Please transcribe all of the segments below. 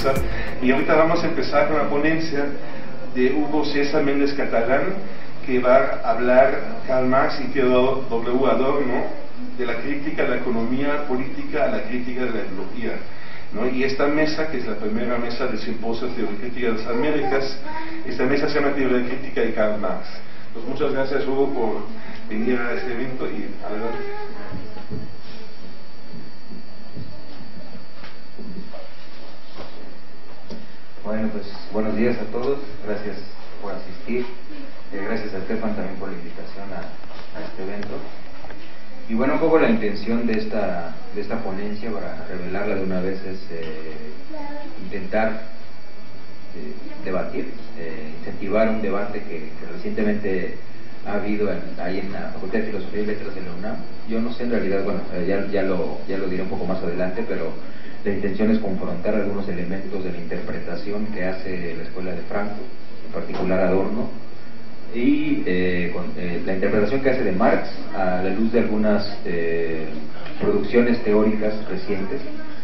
mesa. Y ahorita vamos a empezar con la ponencia de Hugo César Méndez Catalán, que va a hablar Karl Marx y Theodor W. Adorno, de la crítica de la economía política a la crítica de la ideología, ¿no? Y esta mesa, que es la primera mesa del Simposio de Teoría Crítica de las Américas, esta mesa se llama Teoría Crítica de Karl Marx. Pues muchas gracias, Hugo, por venir a este evento y adelante. Bueno, pues buenos días a todos, gracias por asistir, gracias a Estefan también por la invitación a este evento. Y bueno, un poco la intención de esta ponencia, para revelarla de una vez, es intentar debatir, incentivar un debate que recientemente ha habido ahí en la Facultad de Filosofía y Letras de la UNAM. Yo no sé en realidad, bueno, ya lo diré un poco más adelante, pero la intención es confrontar algunos elementos de la interpretación que hace la Escuela de Frankfurt, en particular Adorno, y con la interpretación que hace de Marx a la luz de algunas producciones teóricas recientes,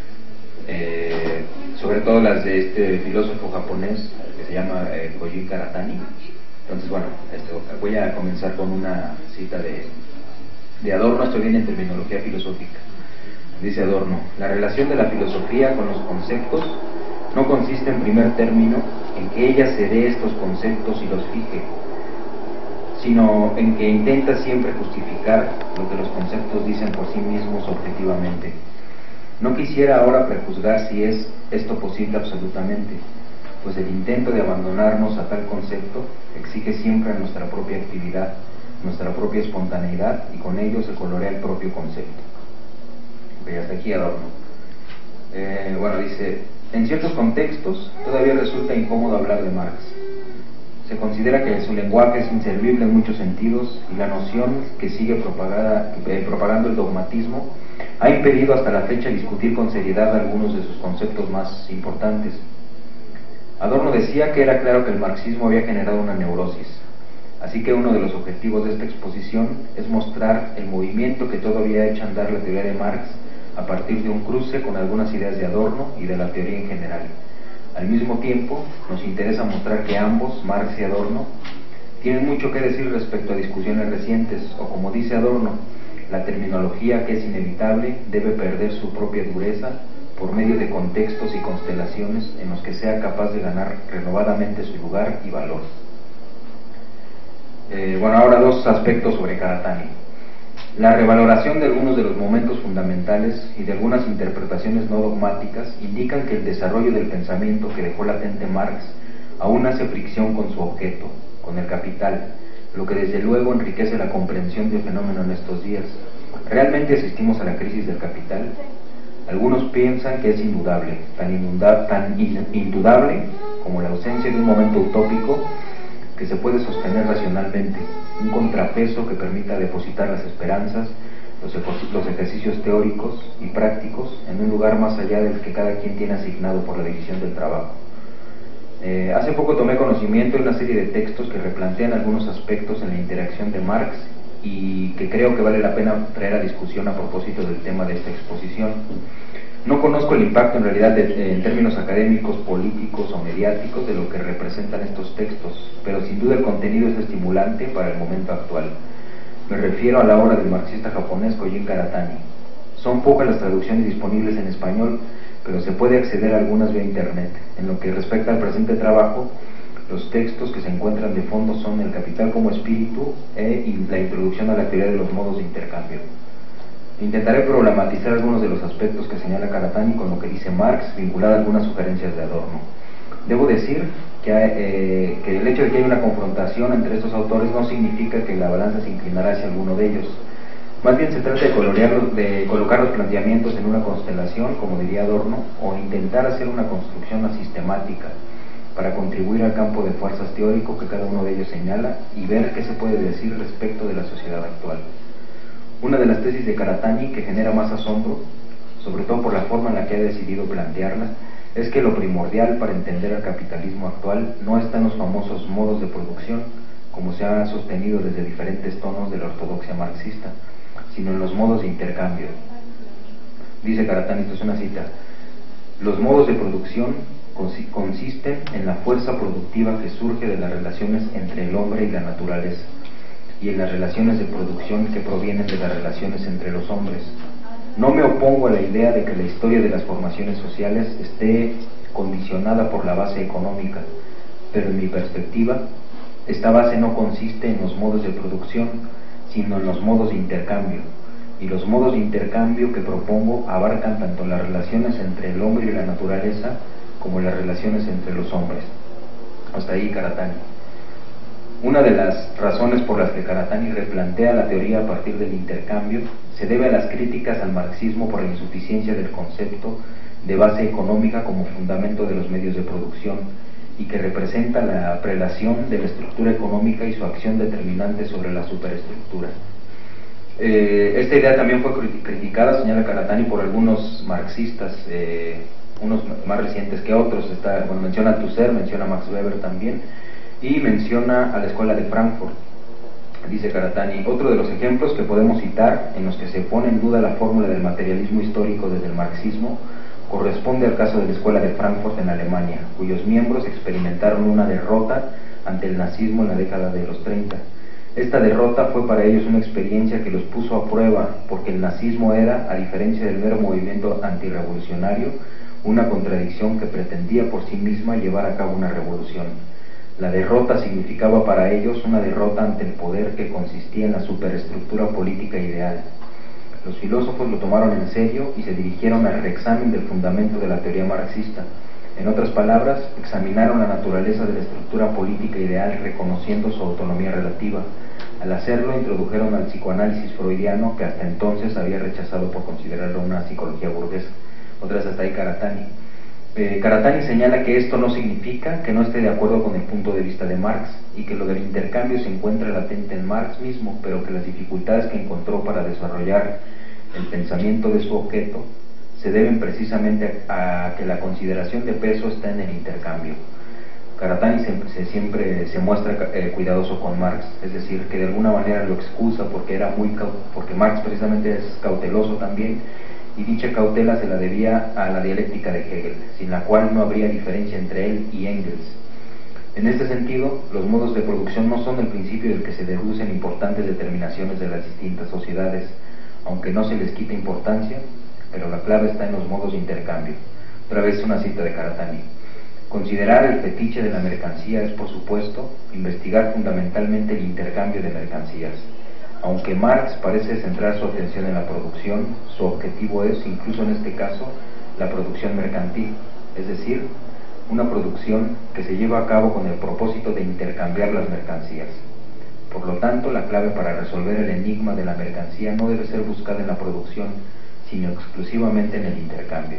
sobre todo las de este filósofo japonés que se llama Koji Karatani. Entonces, bueno, voy a comenzar con una cita de Adorno. Esto viene en terminología filosófica. Dice Adorno: la relación de la filosofía con los conceptos no consiste en primer término en que ella se dé estos conceptos y los fije, sino en que intenta siempre justificar lo que los conceptos dicen por sí mismos objetivamente. No quisiera ahora prejuzgar si es esto posible absolutamente, pues el intento de abandonarnos a tal concepto exige siempre nuestra propia actividad, nuestra propia espontaneidad, y con ello se colorea el propio concepto. Ok, hasta aquí Adorno. Bueno, dice: en ciertos contextos todavía resulta incómodo hablar de Marx. Se considera que su lenguaje es inservible en muchos sentidos, y la noción que sigue propagando el dogmatismo ha impedido hasta la fecha discutir con seriedad algunos de sus conceptos más importantes. Adorno decía que era claro que el marxismo había generado una neurosis, así que uno de los objetivos de esta exposición es mostrar el movimiento que todavía echa a andar la teoría de Marx a partir de un cruce con algunas ideas de Adorno y de la teoría en general. Al mismo tiempo, nos interesa mostrar que ambos, Marx y Adorno, tienen mucho que decir respecto a discusiones recientes, o como dice Adorno, la terminología, que es inevitable, debe perder su propia dureza por medio de contextos y constelaciones en los que sea capaz de ganar renovadamente su lugar y valor. Bueno, ahora dos aspectos sobre Karatani. La revaloración de algunos de los momentos fundamentales y de algunas interpretaciones no dogmáticas indican que el desarrollo del pensamiento que dejó latente Marx aún hace fricción con su objeto, con el capital, lo que desde luego enriquece la comprensión del fenómeno en estos días. ¿Realmente asistimos a la crisis del capital? Algunos piensan que es indudable, tan indudable como la ausencia de un momento utópico que se puede sostener racionalmente, un contrapeso que permita depositar las esperanzas, los ejercicios teóricos y prácticos en un lugar más allá del que cada quien tiene asignado por la división del trabajo. Hace poco tomé conocimiento de una serie de textos que replantean algunos aspectos en la interacción de Marx y que creo que vale la pena traer a discusión a propósito del tema de esta exposición. No conozco el impacto en realidad en términos académicos, políticos o mediáticos de lo que representan estos textos, pero sin duda el contenido es estimulante para el momento actual. Me refiero a la obra del marxista japonés Koji Karatani. Son pocas las traducciones disponibles en español, pero se puede acceder a algunas vía internet. En lo que respecta al presente trabajo, los textos que se encuentran de fondo son El capital como espíritu y la introducción a la teoría de los modos de intercambio. Intentaré problematizar algunos de los aspectos que señala Karatani con lo que dice Marx, vinculado a algunas sugerencias de Adorno. Debo decir que el hecho de que haya una confrontación entre estos autores no significa que la balanza se inclinará hacia alguno de ellos. Más bien se trata de colocar los planteamientos en una constelación, como diría Adorno, o intentar hacer una construcción más sistemática para contribuir al campo de fuerzas teórico que cada uno de ellos señala y ver qué se puede decir respecto de la sociedad actual. Una de las tesis de Karatani que genera más asombro, sobre todo por la forma en la que ha decidido plantearla, es que lo primordial para entender al capitalismo actual no está en los famosos modos de producción, como se ha sostenido desde diferentes tonos de la ortodoxia marxista, sino en los modos de intercambio. Dice Karatani, esto es una cita: los modos de producción consisten en la fuerza productiva que surge de las relaciones entre el hombre y la naturaleza, y en las relaciones de producción que provienen de las relaciones entre los hombres. No me opongo a la idea de que la historia de las formaciones sociales esté condicionada por la base económica, pero en mi perspectiva, esta base no consiste en los modos de producción, sino en los modos de intercambio, y los modos de intercambio que propongo abarcan tanto las relaciones entre el hombre y la naturaleza como las relaciones entre los hombres. Hasta ahí Karatani. Una de las razones por las que Karatani replantea la teoría a partir del intercambio se debe a las críticas al marxismo por la insuficiencia del concepto de base económica como fundamento de los medios de producción, y que representa la prelación de la estructura económica y su acción determinante sobre la superestructura. Esta idea también fue criticada, señala Karatani, por algunos marxistas, unos más recientes que otros. Menciona a Tusser, menciona a Max Weber también, y menciona a la Escuela de Frankfurt. Dice Karatani: otro de los ejemplos que podemos citar en los que se pone en duda la fórmula del materialismo histórico desde el marxismo corresponde al caso de la Escuela de Frankfurt en Alemania, cuyos miembros experimentaron una derrota ante el nazismo en la década de los 30. Esta derrota fue para ellos una experiencia que los puso a prueba, porque el nazismo era, a diferencia del mero movimiento antirrevolucionario, una contradicción que pretendía por sí misma llevar a cabo una revolución. La derrota significaba para ellos una derrota ante el poder que consistía en la superestructura política ideal. Los filósofos lo tomaron en serio y se dirigieron al reexamen del fundamento de la teoría marxista. En otras palabras, examinaron la naturaleza de la estructura política ideal reconociendo su autonomía relativa. Al hacerlo, introdujeron al psicoanálisis freudiano, que hasta entonces había rechazado por considerarlo una psicología burguesa. Otra vez hasta ahí Karatani. Karatani señala que esto no significa que no esté de acuerdo con el punto de vista de Marx, y que lo del intercambio se encuentra latente en Marx mismo, pero que las dificultades que encontró para desarrollar el pensamiento de su objeto se deben precisamente a que la consideración de peso está en el intercambio. Karatani siempre se muestra cuidadoso con Marx, es decir, que de alguna manera lo excusa porque Marx precisamente es cauteloso también, y dicha cautela se la debía a la dialéctica de Hegel, sin la cual no habría diferencia entre él y Engels. En este sentido, los modos de producción no son el principio del que se deducen importantes determinaciones de las distintas sociedades, aunque no se les quita importancia, pero la clave está en los modos de intercambio. Otra vez una cita de Karatani: considerar el fetiche de la mercancía es, por supuesto, investigar fundamentalmente el intercambio de mercancías. Aunque Marx parece centrar su atención en la producción, su objetivo es, incluso en este caso, la producción mercantil, es decir, una producción que se lleva a cabo con el propósito de intercambiar las mercancías. Por lo tanto, la clave para resolver el enigma de la mercancía no debe ser buscada en la producción, sino exclusivamente en el intercambio.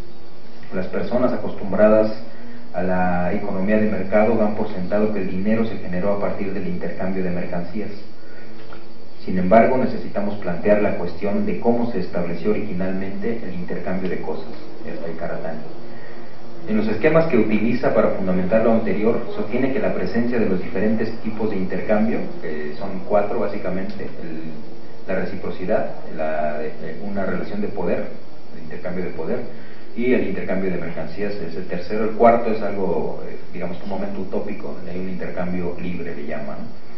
Las personas acostumbradas a la economía de mercado dan por sentado que el dinero se generó a partir del intercambio de mercancías. Sin embargo, necesitamos plantear la cuestión de cómo se estableció originalmente el intercambio de cosas. Está ahí Karatani. En los esquemas que utiliza para fundamentar lo anterior, sostiene que la presencia de los diferentes tipos de intercambio, que son 4 básicamente: la reciprocidad, una relación de poder, el intercambio de poder, y el intercambio de mercancías es el tercero. El cuarto es algo, digamos, un momento utópico, hay un intercambio libre, le llaman.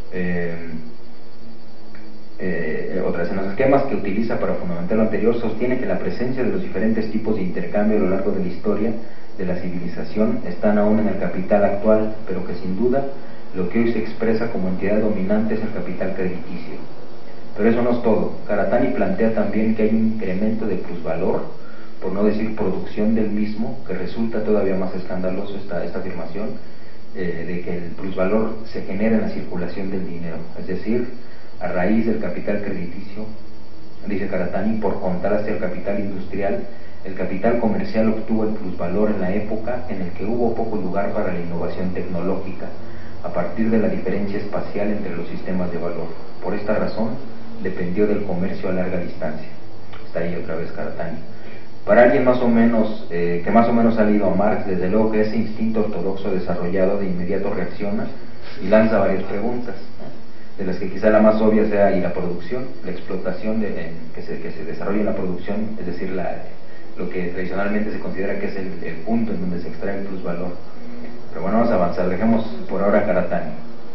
En los esquemas que utiliza para fundamentar lo anterior, sostiene que la presencia de los diferentes tipos de intercambio a lo largo de la historia de la civilización están aún en el capital actual, pero que sin duda lo que hoy se expresa como entidad dominante es el capital crediticio. Pero eso no es todo. Karatani plantea también que hay un incremento de plusvalor, por no decir producción del mismo, que resulta todavía más escandaloso esta afirmación, de que el plusvalor se genera en la circulación del dinero, es decir, a raíz del capital crediticio. Dice Karatani: por contraste al capital industrial, el capital comercial obtuvo el plusvalor en la época en el que hubo poco lugar para la innovación tecnológica, a partir de la diferencia espacial entre los sistemas de valor. Por esta razón, dependió del comercio a larga distancia. Está ahí otra vez Karatani. Para alguien más o menos, que más o menos ha leído a Marx, desde luego que ese instinto ortodoxo desarrollado de inmediato reacciona y lanza varias preguntas, de las que quizá la más obvia sea: ¿y la producción? La explotación que se desarrolla en la producción, es decir, la lo que tradicionalmente se considera que es el punto en donde se extrae el plusvalor. Pero bueno, vamos a avanzar, dejemos por ahora Karatani.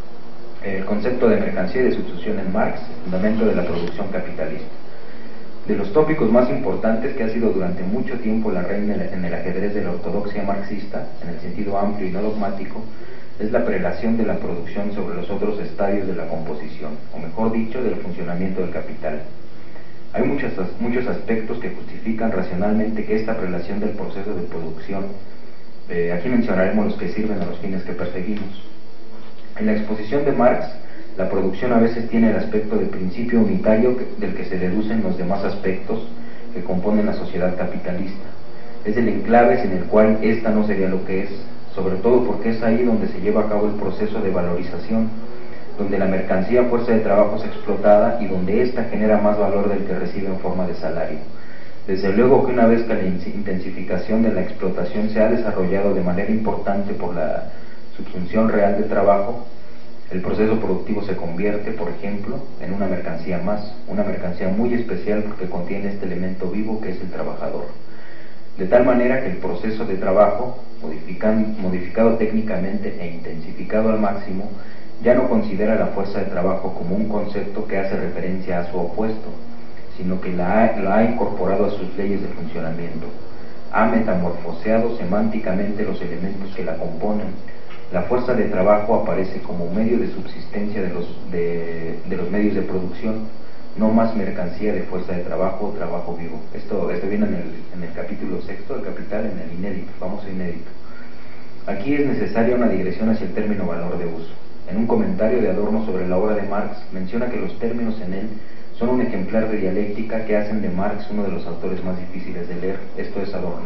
El concepto de mercancía y de sustitución en Marx, fundamento de la producción capitalista. De los tópicos más importantes que ha sido durante mucho tiempo la reina en el ajedrez de la ortodoxia marxista, en el sentido amplio y no dogmático, es la prelación de la producción sobre los otros estadios de la composición, o mejor dicho, del funcionamiento del capital. Hay muchos aspectos que justifican racionalmente que esta prelación del proceso de producción, aquí mencionaremos los que sirven a los fines que perseguimos. En la exposición de Marx, la producción a veces tiene el aspecto de principio unitario del que se deducen los demás aspectos que componen la sociedad capitalista. Es el enclave sin el cual ésta no sería lo que es, sobre todo porque es ahí donde se lleva a cabo el proceso de valorización, donde la mercancía fuerza de trabajo es explotada y donde ésta genera más valor del que recibe en forma de salario. Desde luego que una vez que la intensificación de la explotación se ha desarrollado de manera importante por la subsunción real de trabajo, el proceso productivo se convierte, por ejemplo, en una mercancía más, una mercancía muy especial porque contiene este elemento vivo que es el trabajador. De tal manera que el proceso de trabajo, modificado técnicamente e intensificado al máximo, ya no considera la fuerza de trabajo como un concepto que hace referencia a su opuesto, sino que la ha incorporado a sus leyes de funcionamiento. Ha metamorfoseado semánticamente los elementos que la componen. La fuerza de trabajo aparece como medio de subsistencia de los medios de producción, no más mercancía de fuerza de trabajo o trabajo vivo. Esto viene en el capítulo 6 del Capital, en el inédito, famoso inédito. Aquí es necesaria una digresión hacia el término valor de uso. En un comentario de Adorno sobre la obra de Marx, menciona que los términos en él son un ejemplar de dialéctica que hacen de Marx uno de los autores más difíciles de leer. Esto es Adorno.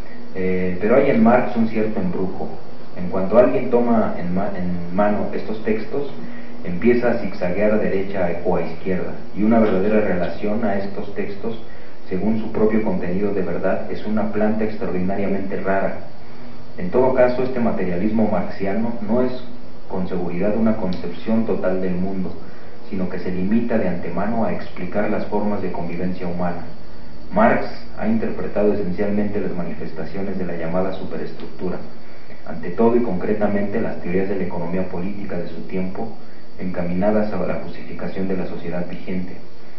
Pero hay en Marx un cierto embrujo. En cuanto alguien toma en mano estos textos, empieza a zigzaguear a derecha o a izquierda, y una verdadera relación a estos textos, según su propio contenido de verdad, es una planta extraordinariamente rara. En todo caso, este materialismo marxiano no es con seguridad una concepción total del mundo, sino que se limita de antemano a explicar las formas de convivencia humana. Marx ha interpretado esencialmente las manifestaciones de la llamada superestructura, ante todo y concretamente las teorías de la economía política de su tiempo, encaminadas a la justificación de la sociedad vigente.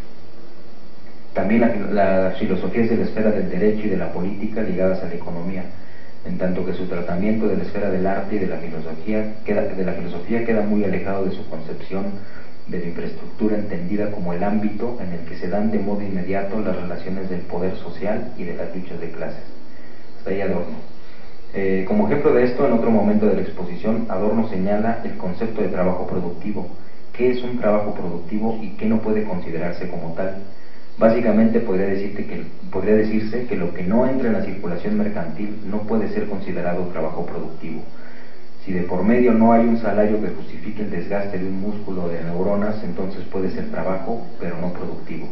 También las filosofías de la esfera del derecho y de la política ligadas a la economía, en tanto que su tratamiento de la esfera del arte y de la filosofía queda muy alejado de su concepción de la infraestructura entendida como el ámbito en el que se dan de modo inmediato las relaciones del poder social y de las luchas de clases. Hasta ahí Adorno. Como ejemplo de esto, en otro momento de la exposición, Adorno señala el concepto de trabajo productivo. ¿Qué es un trabajo productivo y qué no puede considerarse como tal? Básicamente podría decirse que lo que no entra en la circulación mercantil no puede ser considerado trabajo productivo. Si de por medio no hay un salario que justifique el desgaste de un músculo de neuronas, entonces puede ser trabajo, pero no productivo.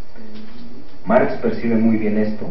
Marx percibe muy bien esto,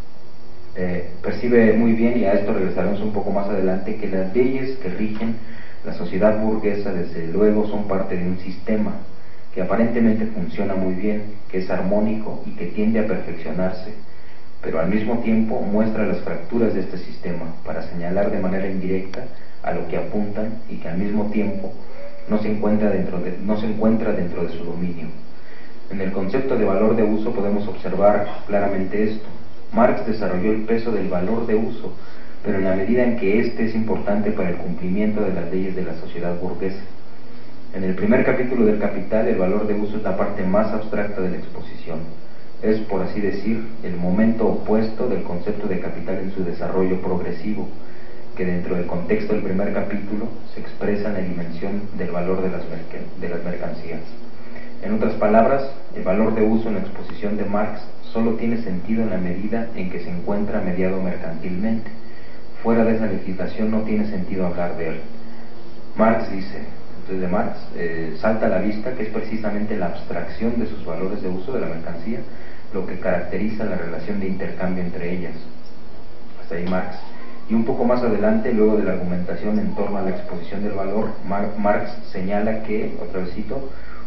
y a esto regresaremos un poco más adelante, que las leyes que rigen la sociedad burguesa desde luego son parte de un sistema que aparentemente funciona muy bien, que es armónico y que tiende a perfeccionarse, pero al mismo tiempo muestra las fracturas de este sistema para señalar de manera indirecta a lo que apuntan y que al mismo tiempo no se encuentra dentro de su dominio. En el concepto de valor de uso podemos observar claramente esto. Marx desarrolló el peso del valor de uso, pero en la medida en que éste es importante para el cumplimiento de las leyes de la sociedad burguesa. En el primer capítulo del Capital, el valor de uso es la parte más abstracta de la exposición. Es, por así decir, el momento opuesto del concepto de capital en su desarrollo progresivo, que dentro del contexto del primer capítulo se expresa en la dimensión del valor de las mercancías. En otras palabras, el valor de uso en la exposición de Marx solo tiene sentido en la medida en que se encuentra mediado mercantilmente. Fuera de esa legislación no tiene sentido hablar de él. Marx dice, entonces de Marx, salta a la vista que es precisamente la abstracción de sus valores de uso de la mercancía lo que caracteriza la relación de intercambio entre ellas. Hasta ahí Marx. Y un poco más adelante, luego de la argumentación en torno a la exposición del valor, Marx señala que, otra vez cito,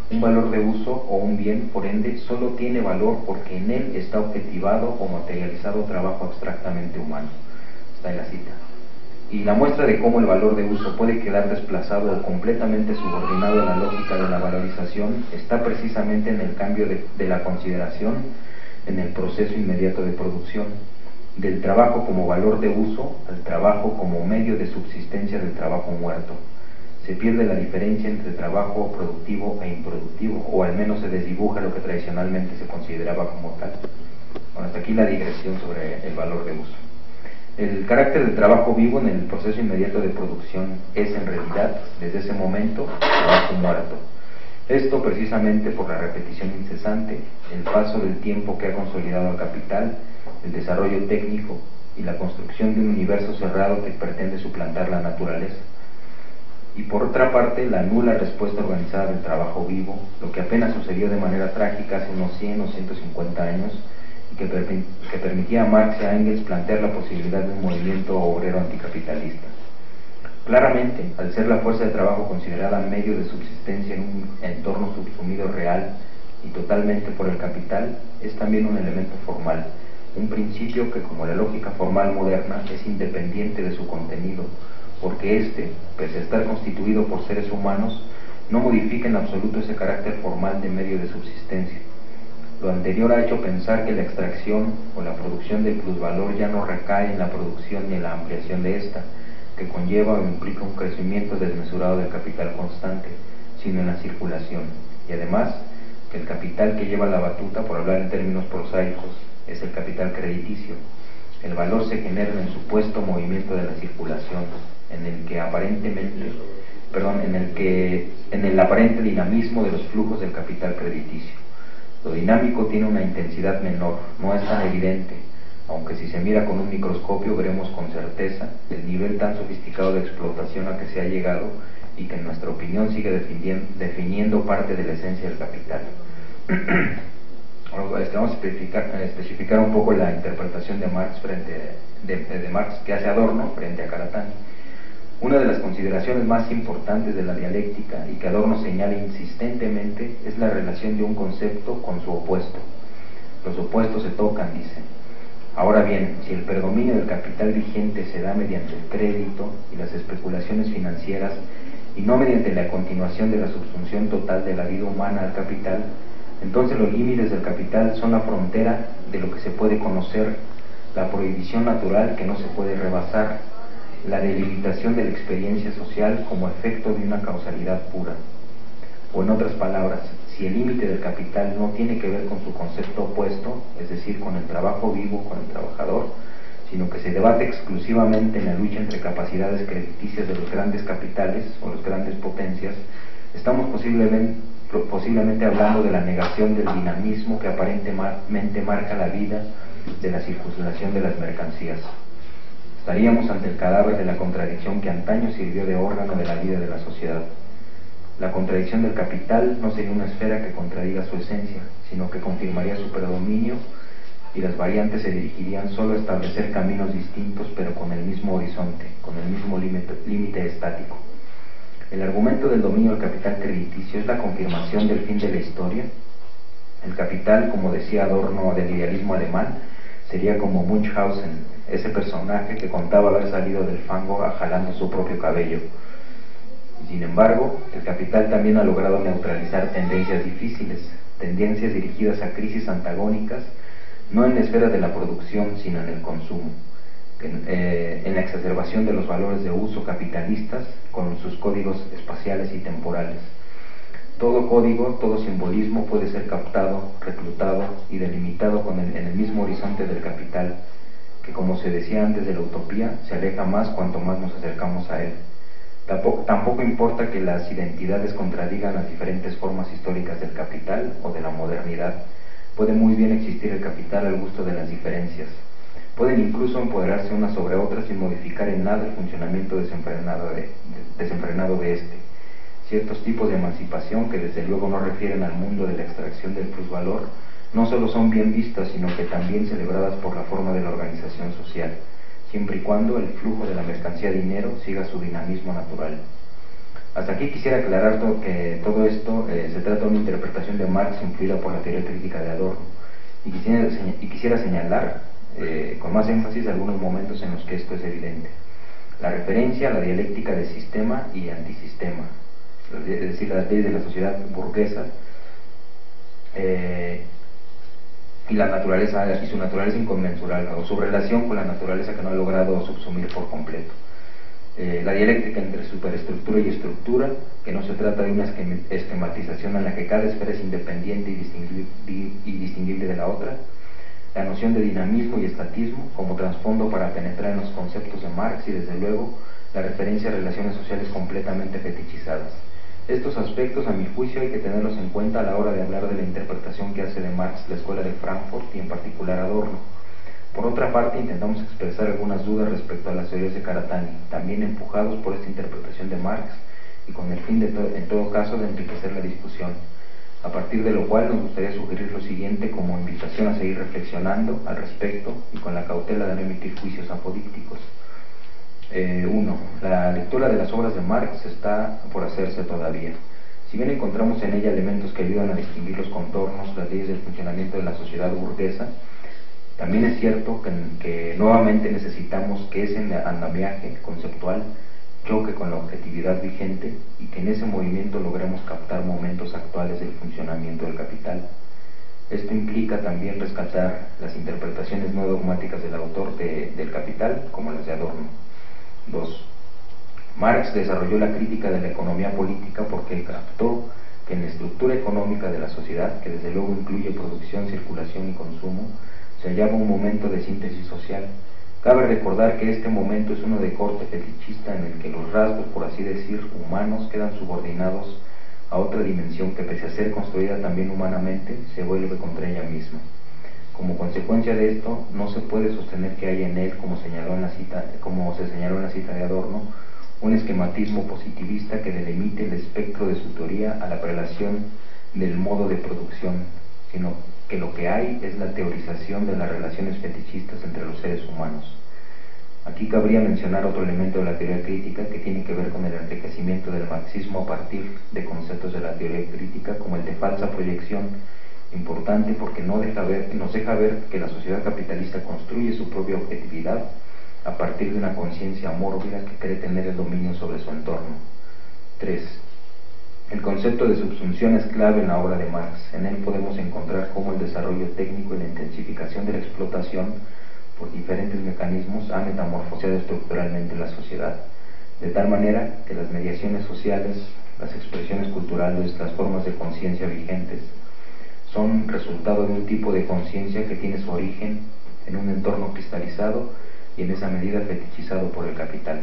Un valor de uso o un bien, por ende, solo tiene valor porque en él está objetivado o materializado trabajo abstractamente humano. Está en la cita. Y la muestra de cómo el valor de uso puede quedar desplazado o completamente subordinado a la lógica de la valorización está precisamente en el cambio de la consideración en el proceso inmediato de producción, del trabajo como valor de uso al trabajo como medio de subsistencia del trabajo muerto. Se pierde la diferencia entre trabajo productivo e improductivo, o al menos se desdibuja lo que tradicionalmente se consideraba como tal. Bueno, hasta aquí la digresión sobre el valor de uso. El carácter del trabajo vivo en el proceso inmediato de producción es en realidad, desde ese momento, trabajo muerto. Esto precisamente por la repetición incesante, el paso del tiempo que ha consolidado al capital, el desarrollo técnico y la construcción de un universo cerrado que pretende suplantar la naturaleza. Y por otra parte, la nula respuesta organizada del trabajo vivo, lo que apenas sucedió de manera trágica hace unos 100 o 150 años, y que permitía a Marx y a Engels plantear la posibilidad de un movimiento obrero anticapitalista. Claramente, al ser la fuerza de trabajo considerada medio de subsistencia en un entorno subsumido real y totalmente por el capital, es también un elemento formal, un principio que, como la lógica formal moderna, es independiente de su contenido, porque éste, pese a estar constituido por seres humanos, no modifica en absoluto ese carácter formal de medio de subsistencia. Lo anterior ha hecho pensar que la extracción o la producción del plusvalor ya no recae en la producción ni en la ampliación de ésta, que conlleva o implica un crecimiento desmesurado del capital constante, sino en la circulación, y además que el capital que lleva la batuta, por hablar en términos prosaicos, es el capital crediticio. El valor se genera en el supuesto movimiento de la circulación, en el aparente dinamismo de los flujos del capital crediticio. Lo dinámico tiene una intensidad menor, no es tan evidente, aunque si se mira con un microscopio veremos con certeza el nivel tan sofisticado de explotación a que se ha llegado y que en nuestra opinión sigue definiendo parte de la esencia del capital. Vamos a especificar un poco la interpretación de Marx de Marx que hace Adorno frente a Karatani. Una de las consideraciones más importantes de la dialéctica y que Adorno señala insistentemente es la relación de un concepto con su opuesto. Los opuestos se tocan, dice. Ahora bien, si el predominio del capital vigente se da mediante el crédito y las especulaciones financieras y no mediante la continuación de la subsunción total de la vida humana al capital, entonces los límites del capital son la frontera de lo que se puede conocer, la prohibición natural que no se puede rebasar, la delimitación de la experiencia social como efecto de una causalidad pura. O en otras palabras, si el límite del capital no tiene que ver con su concepto opuesto, es decir, con el trabajo vivo, con el trabajador, sino que se debate exclusivamente en la lucha entre capacidades crediticias de los grandes capitales o las grandes potencias, estamos posiblemente hablando de la negación del dinamismo que aparentemente marca la vida de la circulación de las mercancías. Estaríamos ante el cadáver de la contradicción que antaño sirvió de órgano de la vida de la sociedad. La contradicción del capital no sería una esfera que contradiga su esencia, sino que confirmaría su predominio, y las variantes se dirigirían solo a establecer caminos distintos pero con el mismo horizonte, con el mismo límite estático. El argumento del dominio del capital crediticio es la confirmación del fin de la historia. El capital, como decía Adorno del idealismo alemán, sería como Munchausen, ese personaje que contaba haber salido del fango jalando su propio cabello. Sin embargo, el capital también ha logrado neutralizar tendencias difíciles, tendencias dirigidas a crisis antagónicas, no en la esfera de la producción, sino en el consumo, en la exacerbación de los valores de uso capitalistas con sus códigos espaciales y temporales. Todo código, todo simbolismo puede ser captado, reclutado y delimitado en el mismo horizonte del capital, que, como se decía antes de la utopía, se aleja más cuanto más nos acercamos a él. Tampoco importa que las identidades contradigan las diferentes formas históricas del capital o de la modernidad. Puede muy bien existir el capital al gusto de las diferencias. Pueden incluso empoderarse unas sobre otras sin modificar en nada el funcionamiento desenfrenado de éste. Ciertos tipos de emancipación, que desde luego no refieren al mundo de la extracción del plusvalor, no solo son bien vistas, sino que también celebradas por la forma de la organización social, siempre y cuando el flujo de la mercancía dinero siga su dinamismo natural. Hasta aquí quisiera aclarar que todo esto se trata de una interpretación de Marx influida por la teoría crítica de Adorno, y quisiera señalar con más énfasis algunos momentos en los que esto es evidente. La referencia a la dialéctica de sistema y antisistema, es decir, las leyes de la sociedad burguesa y la naturaleza y su naturaleza inconmensurable, o su relación con la naturaleza que no ha logrado subsumir por completo. La dialéctica entre superestructura y estructura, que no se trata de una esquematización en la que cada esfera es independiente y distinguible de la otra. La noción de dinamismo y estatismo como trasfondo para penetrar en los conceptos de Marx, y desde luego la referencia a relaciones sociales completamente fetichizadas. Estos aspectos, a mi juicio, hay que tenerlos en cuenta a la hora de hablar de la interpretación que hace de Marx la Escuela de Frankfurt y en particular Adorno. Por otra parte, intentamos expresar algunas dudas respecto a las teorías de Karatani, también empujados por esta interpretación de Marx y con el fin en todo caso de enriquecer la discusión, a partir de lo cual nos gustaría sugerir lo siguiente como invitación a seguir reflexionando al respecto y con la cautela de no emitir juicios apodícticos. 1. La lectura de las obras de Marx está por hacerse todavía. Si bien encontramos en ella elementos que ayudan a distinguir los contornos, las leyes del funcionamiento de la sociedad burguesa, también es cierto que nuevamente necesitamos que ese andamiaje conceptual choque con la objetividad vigente y que en ese movimiento logremos captar momentos actuales del funcionamiento del capital. Esto implica también rescatar las interpretaciones no dogmáticas del autor del Capital, como las de Adorno. 2. Marx desarrolló la crítica de la economía política porque captó que en la estructura económica de la sociedad, que desde luego incluye producción, circulación y consumo, se hallaba un momento de síntesis social. Cabe recordar que este momento es uno de corte fetichista en el que los rasgos, por así decir, humanos quedan subordinados a otra dimensión que, pese a ser construida también humanamente, se vuelve contra ella misma. Como consecuencia de esto, no se puede sostener que haya en él, como se señaló en la cita de Adorno, un esquematismo positivista que delimite el espectro de su teoría a la prelación del modo de producción, sino que lo que hay es la teorización de las relaciones fetichistas entre los seres humanos. Aquí cabría mencionar otro elemento de la teoría crítica que tiene que ver con el enriquecimiento del marxismo a partir de conceptos de la teoría crítica como el de falsa proyección, importante porque nos deja ver que la sociedad capitalista construye su propia objetividad a partir de una conciencia mórbida que cree tener el dominio sobre su entorno. 3. El concepto de subsunción es clave en la obra de Marx. En él podemos encontrar cómo el desarrollo técnico y la intensificación de la explotación por diferentes mecanismos ha metamorfoseado estructuralmente la sociedad, de tal manera que las mediaciones sociales, las expresiones culturales, las formas de conciencia vigentes, son resultado de un tipo de conciencia que tiene su origen en un entorno cristalizado y en esa medida fetichizado por el capital.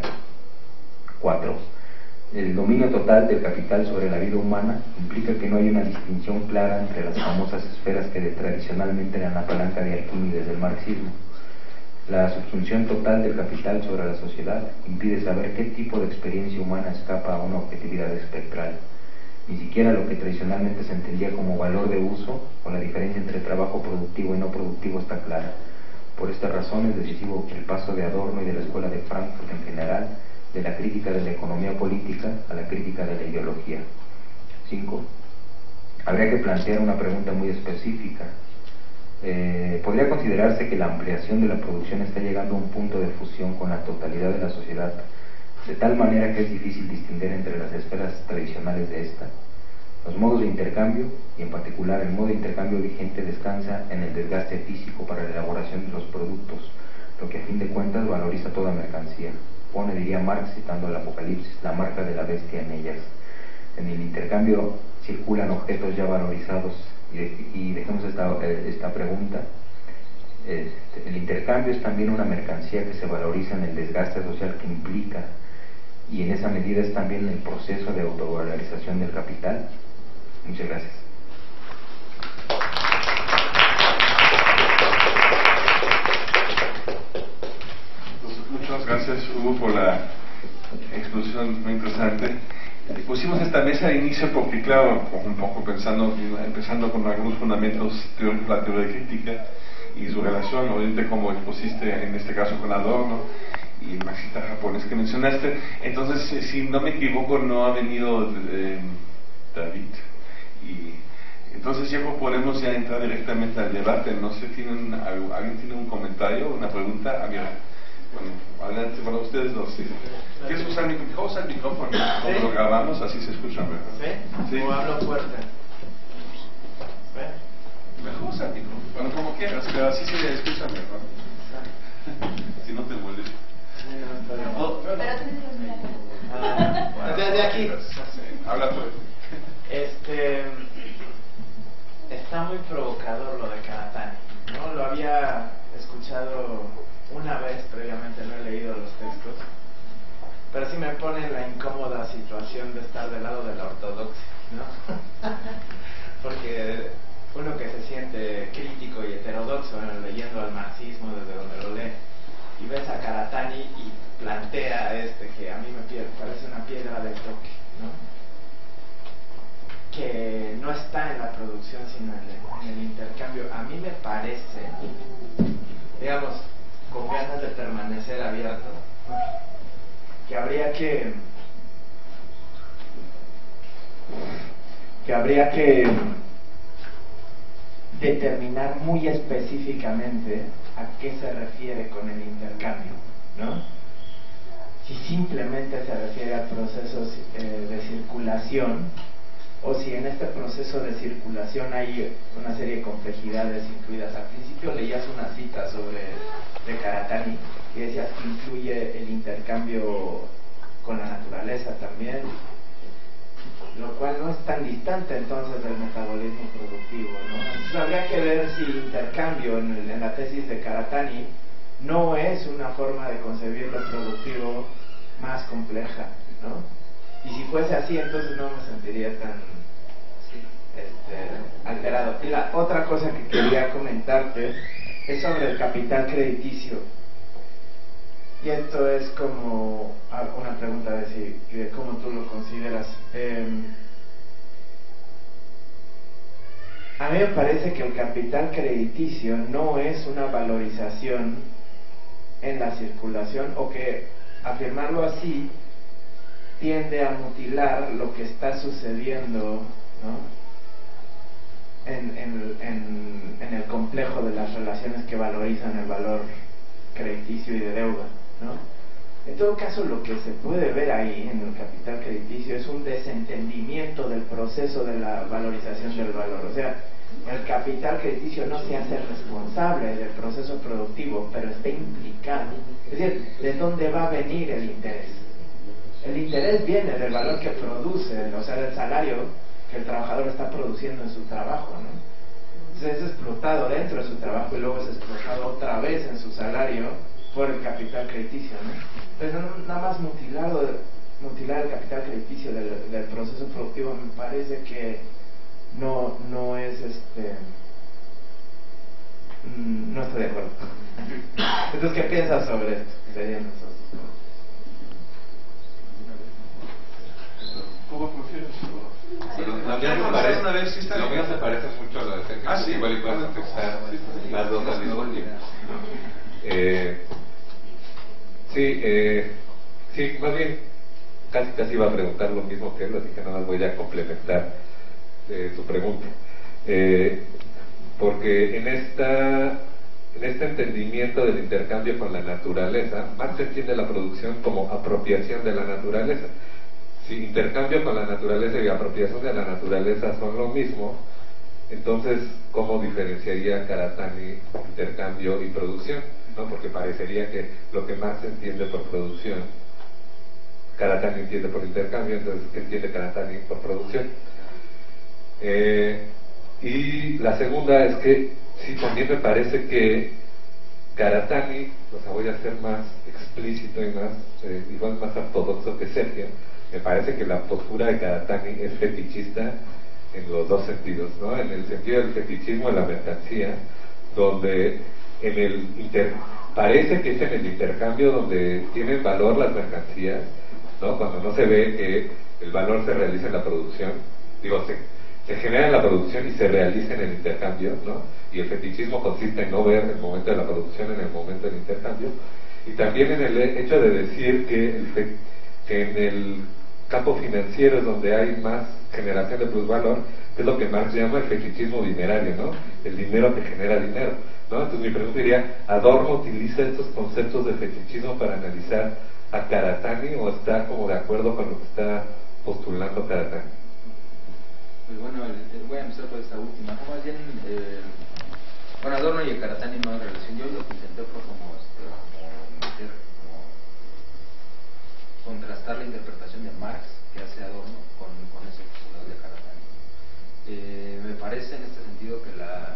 4. El dominio total del capital sobre la vida humana implica que no hay una distinción clara entre las famosas esferas que tradicionalmente eran la palanca de Arquímedes del marxismo. La subsunción total del capital sobre la sociedad impide saber qué tipo de experiencia humana escapa a una objetividad espectral. Ni siquiera lo que tradicionalmente se entendía como valor de uso o la diferencia entre trabajo productivo y no productivo está clara. Por esta razón es decisivo el paso de Adorno y de la Escuela de Frankfurt en general, de la crítica de la economía política a la crítica de la ideología. 5. Habría que plantear una pregunta muy específica. ¿Podría considerarse que la ampliación de la producción está llegando a un punto de fusión con la totalidad de la sociedad, de tal manera que es difícil distinguir entre las esferas tradicionales de esta? Los modos de intercambio, y en particular el modo de intercambio vigente, descansa en el desgaste físico para la elaboración de los productos, lo que a fin de cuentas valoriza toda mercancía. Pone, diría Marx, citando el Apocalipsis, la marca de la bestia en ellas. En el intercambio circulan objetos ya valorizados, y dejemos esta pregunta. El intercambio es también una mercancía que se valoriza en el desgaste social que implica, y en esa medida es también el proceso de autovalorización del capital. Muchas gracias. Muchas gracias, Hugo, por la exposición muy interesante. Pusimos esta mesa de inicio porque, claro, un poco empezando con algunos fundamentos teóricos de la teoría crítica y su relación, obviamente, como expusiste en este caso con Adorno, y el marxista japonés que mencionaste. Entonces, si no me equivoco, no ha venido David. Y entonces ya podemos ya entrar directamente al debate. No sé, ¿alguien tiene un comentario, una pregunta? Mira, bueno, adelante, para ustedes dos. Sí. ¿Quieres usar el micrófono? Usa el micrófono. ¿Sí? Lo grabamos, así se escucha mejor. ¿Sí? ¿O hablo fuerte? Mejor usa el micrófono. Bueno, como quieras, pero así se escucha mejor. Si no te molesta. Desde aquí. Habla tú. Está muy provocador lo de Karatani, ¿no? Lo había escuchado una vez previamente, no he leído los textos, pero sí me pone en la incómoda situación de estar del lado de la ortodoxia, ¿no? Porque uno que se siente crítico y heterodoxo leyendo al marxismo desde donde lo lee, y ves a Karatani y plantea que a mí me parece una piedra de toque, ¿no? Que no está en la producción sino en el intercambio. A mí me parece, digamos, con ganas de permanecer abierto, que habría que determinar muy específicamente a qué se refiere con el intercambio, ¿no? Si simplemente se refiere a procesos de circulación, o si en este proceso de circulación hay una serie de complejidades incluidas. Al principio leías una cita de Karatani y decías que incluye el intercambio con la naturaleza también, lo cual no es tan distante entonces del metabolismo productivo, ¿no? Entonces habría que ver si intercambio en la tesis de Karatani no es una forma de concebir lo productivo más compleja, ¿no? Y si fuese así, entonces no me sentiría tan alterado. Y la otra cosa que quería comentarte es sobre el capital crediticio. Y esto es como una pregunta de cómo tú lo consideras. A mí me parece que el capital crediticio no es una valorización en la circulación, o que afirmarlo así tiende a mutilar lo que está sucediendo, ¿no? en el complejo de las relaciones que valorizan el valor crediticio y de deuda, ¿no? En todo caso, lo que se puede ver ahí en el capital crediticio es un desentendimiento del proceso de la valorización del valor. O sea, el capital crediticio no se hace responsable del proceso productivo, pero está implicado. Es decir, ¿de dónde va a venir el interés? El interés viene del valor que produce, o sea, del salario que el trabajador está produciendo en su trabajo, ¿no? Entonces es explotado dentro de su trabajo y luego es explotado otra vez en su salario por el capital crediticio, ¿no? Entonces nada más mutilar el capital crediticio del proceso productivo me parece que no es no estoy de acuerdo. Entonces, ¿qué piensas sobre esto? ¿Cómo prefieres? Lo mío se parece mucho a lo de Sergio. Sí. Igual y puedes contestar las dos al mismo tiempo. Sí, más bien casi iba a preguntar lo mismo que él, así que nada más voy a complementar su pregunta. Porque en este entendimiento del intercambio con la naturaleza, Marx entiende la producción como apropiación de la naturaleza. Si intercambio con la naturaleza y apropiación de la naturaleza son lo mismo, entonces, ¿cómo diferenciaría Karatani intercambio y producción? ¿No? Porque parecería que lo que Marx entiende por producción, Karatani entiende por intercambio, entonces, ¿qué entiende Karatani por producción? Y la segunda es que, sí, también me parece que Karatani, o sea, voy a ser más explícito y igual más ortodoxo que Sergio. Me parece que la postura de Karatani es fetichista en los dos sentidos, ¿no? En el sentido del fetichismo de la mercancía, donde parece que es en el intercambio donde tienen valor las mercancías, ¿no? Cuando no se ve que el valor se realiza en la producción, se genera en la producción y se realiza en el intercambio, ¿no? Y el fetichismo consiste en no ver el momento de la producción en el momento del intercambio. Y también en el hecho de decir que en el campo financiero es donde hay más generación de plusvalor, que es lo que Marx llama el fetichismo dinerario, ¿no? El dinero que genera dinero, ¿no? Entonces mi pregunta sería, ¿Adorno utiliza estos conceptos de fetichismo para analizar a Karatani o está como de acuerdo con lo que está postulando Karatani? Pues bueno, voy a empezar por esta última. No, más bien, bueno, Adorno y Karatani no hay relación. Yo lo que intenté fue como meter, como contrastar la interpretación de Marx que hace Adorno con ese postulado de Karatani. Me parece en este sentido que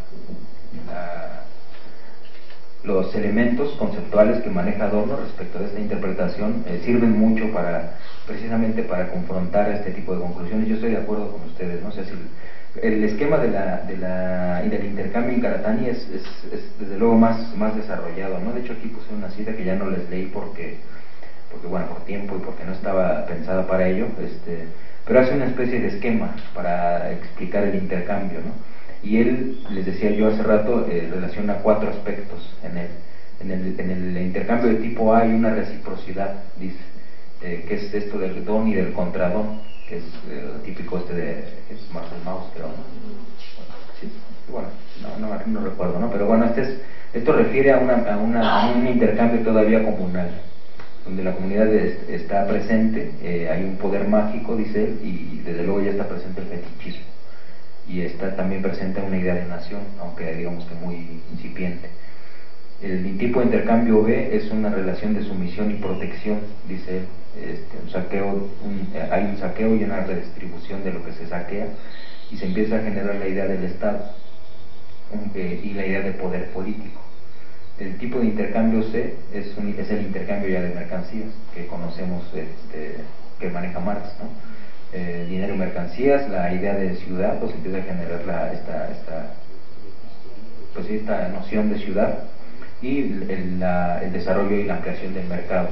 los elementos conceptuales que maneja Adorno respecto de esta interpretación sirven mucho precisamente para confrontar este tipo de conclusiones. Yo estoy de acuerdo con ustedes, ¿no? O sea, si el esquema del intercambio en Karatani es desde luego más desarrollado, ¿no? De hecho aquí puse una cita que ya no les leí porque bueno, por tiempo y porque no estaba pensada para ello, pero hace una especie de esquema para explicar el intercambio, ¿no? Y él, les decía yo hace rato, relaciona 4 aspectos en él. En el intercambio de tipo A hay una reciprocidad, dice, que es esto del don y del contradón, que es típico de Marcel Mauss, creo, ¿no? Sí, bueno, no recuerdo, ¿no? Pero bueno, esto refiere a un intercambio todavía comunal, donde la comunidad está presente, hay un poder mágico, dice él, y desde luego ya está presente el fetichismo. Y está también presente una idea de nación, aunque digamos que muy incipiente. El tipo de intercambio B es una relación de sumisión y protección, dice él. Hay un saqueo y una redistribución de lo que se saquea, y se empieza a generar la idea del Estado y la idea de poder político. El tipo de intercambio C es el intercambio ya de mercancías que conocemos, que maneja Marx, ¿no? Dinero y mercancías, la idea de ciudad, pues empieza a generar esta noción de ciudad, y el desarrollo y la ampliación del mercado.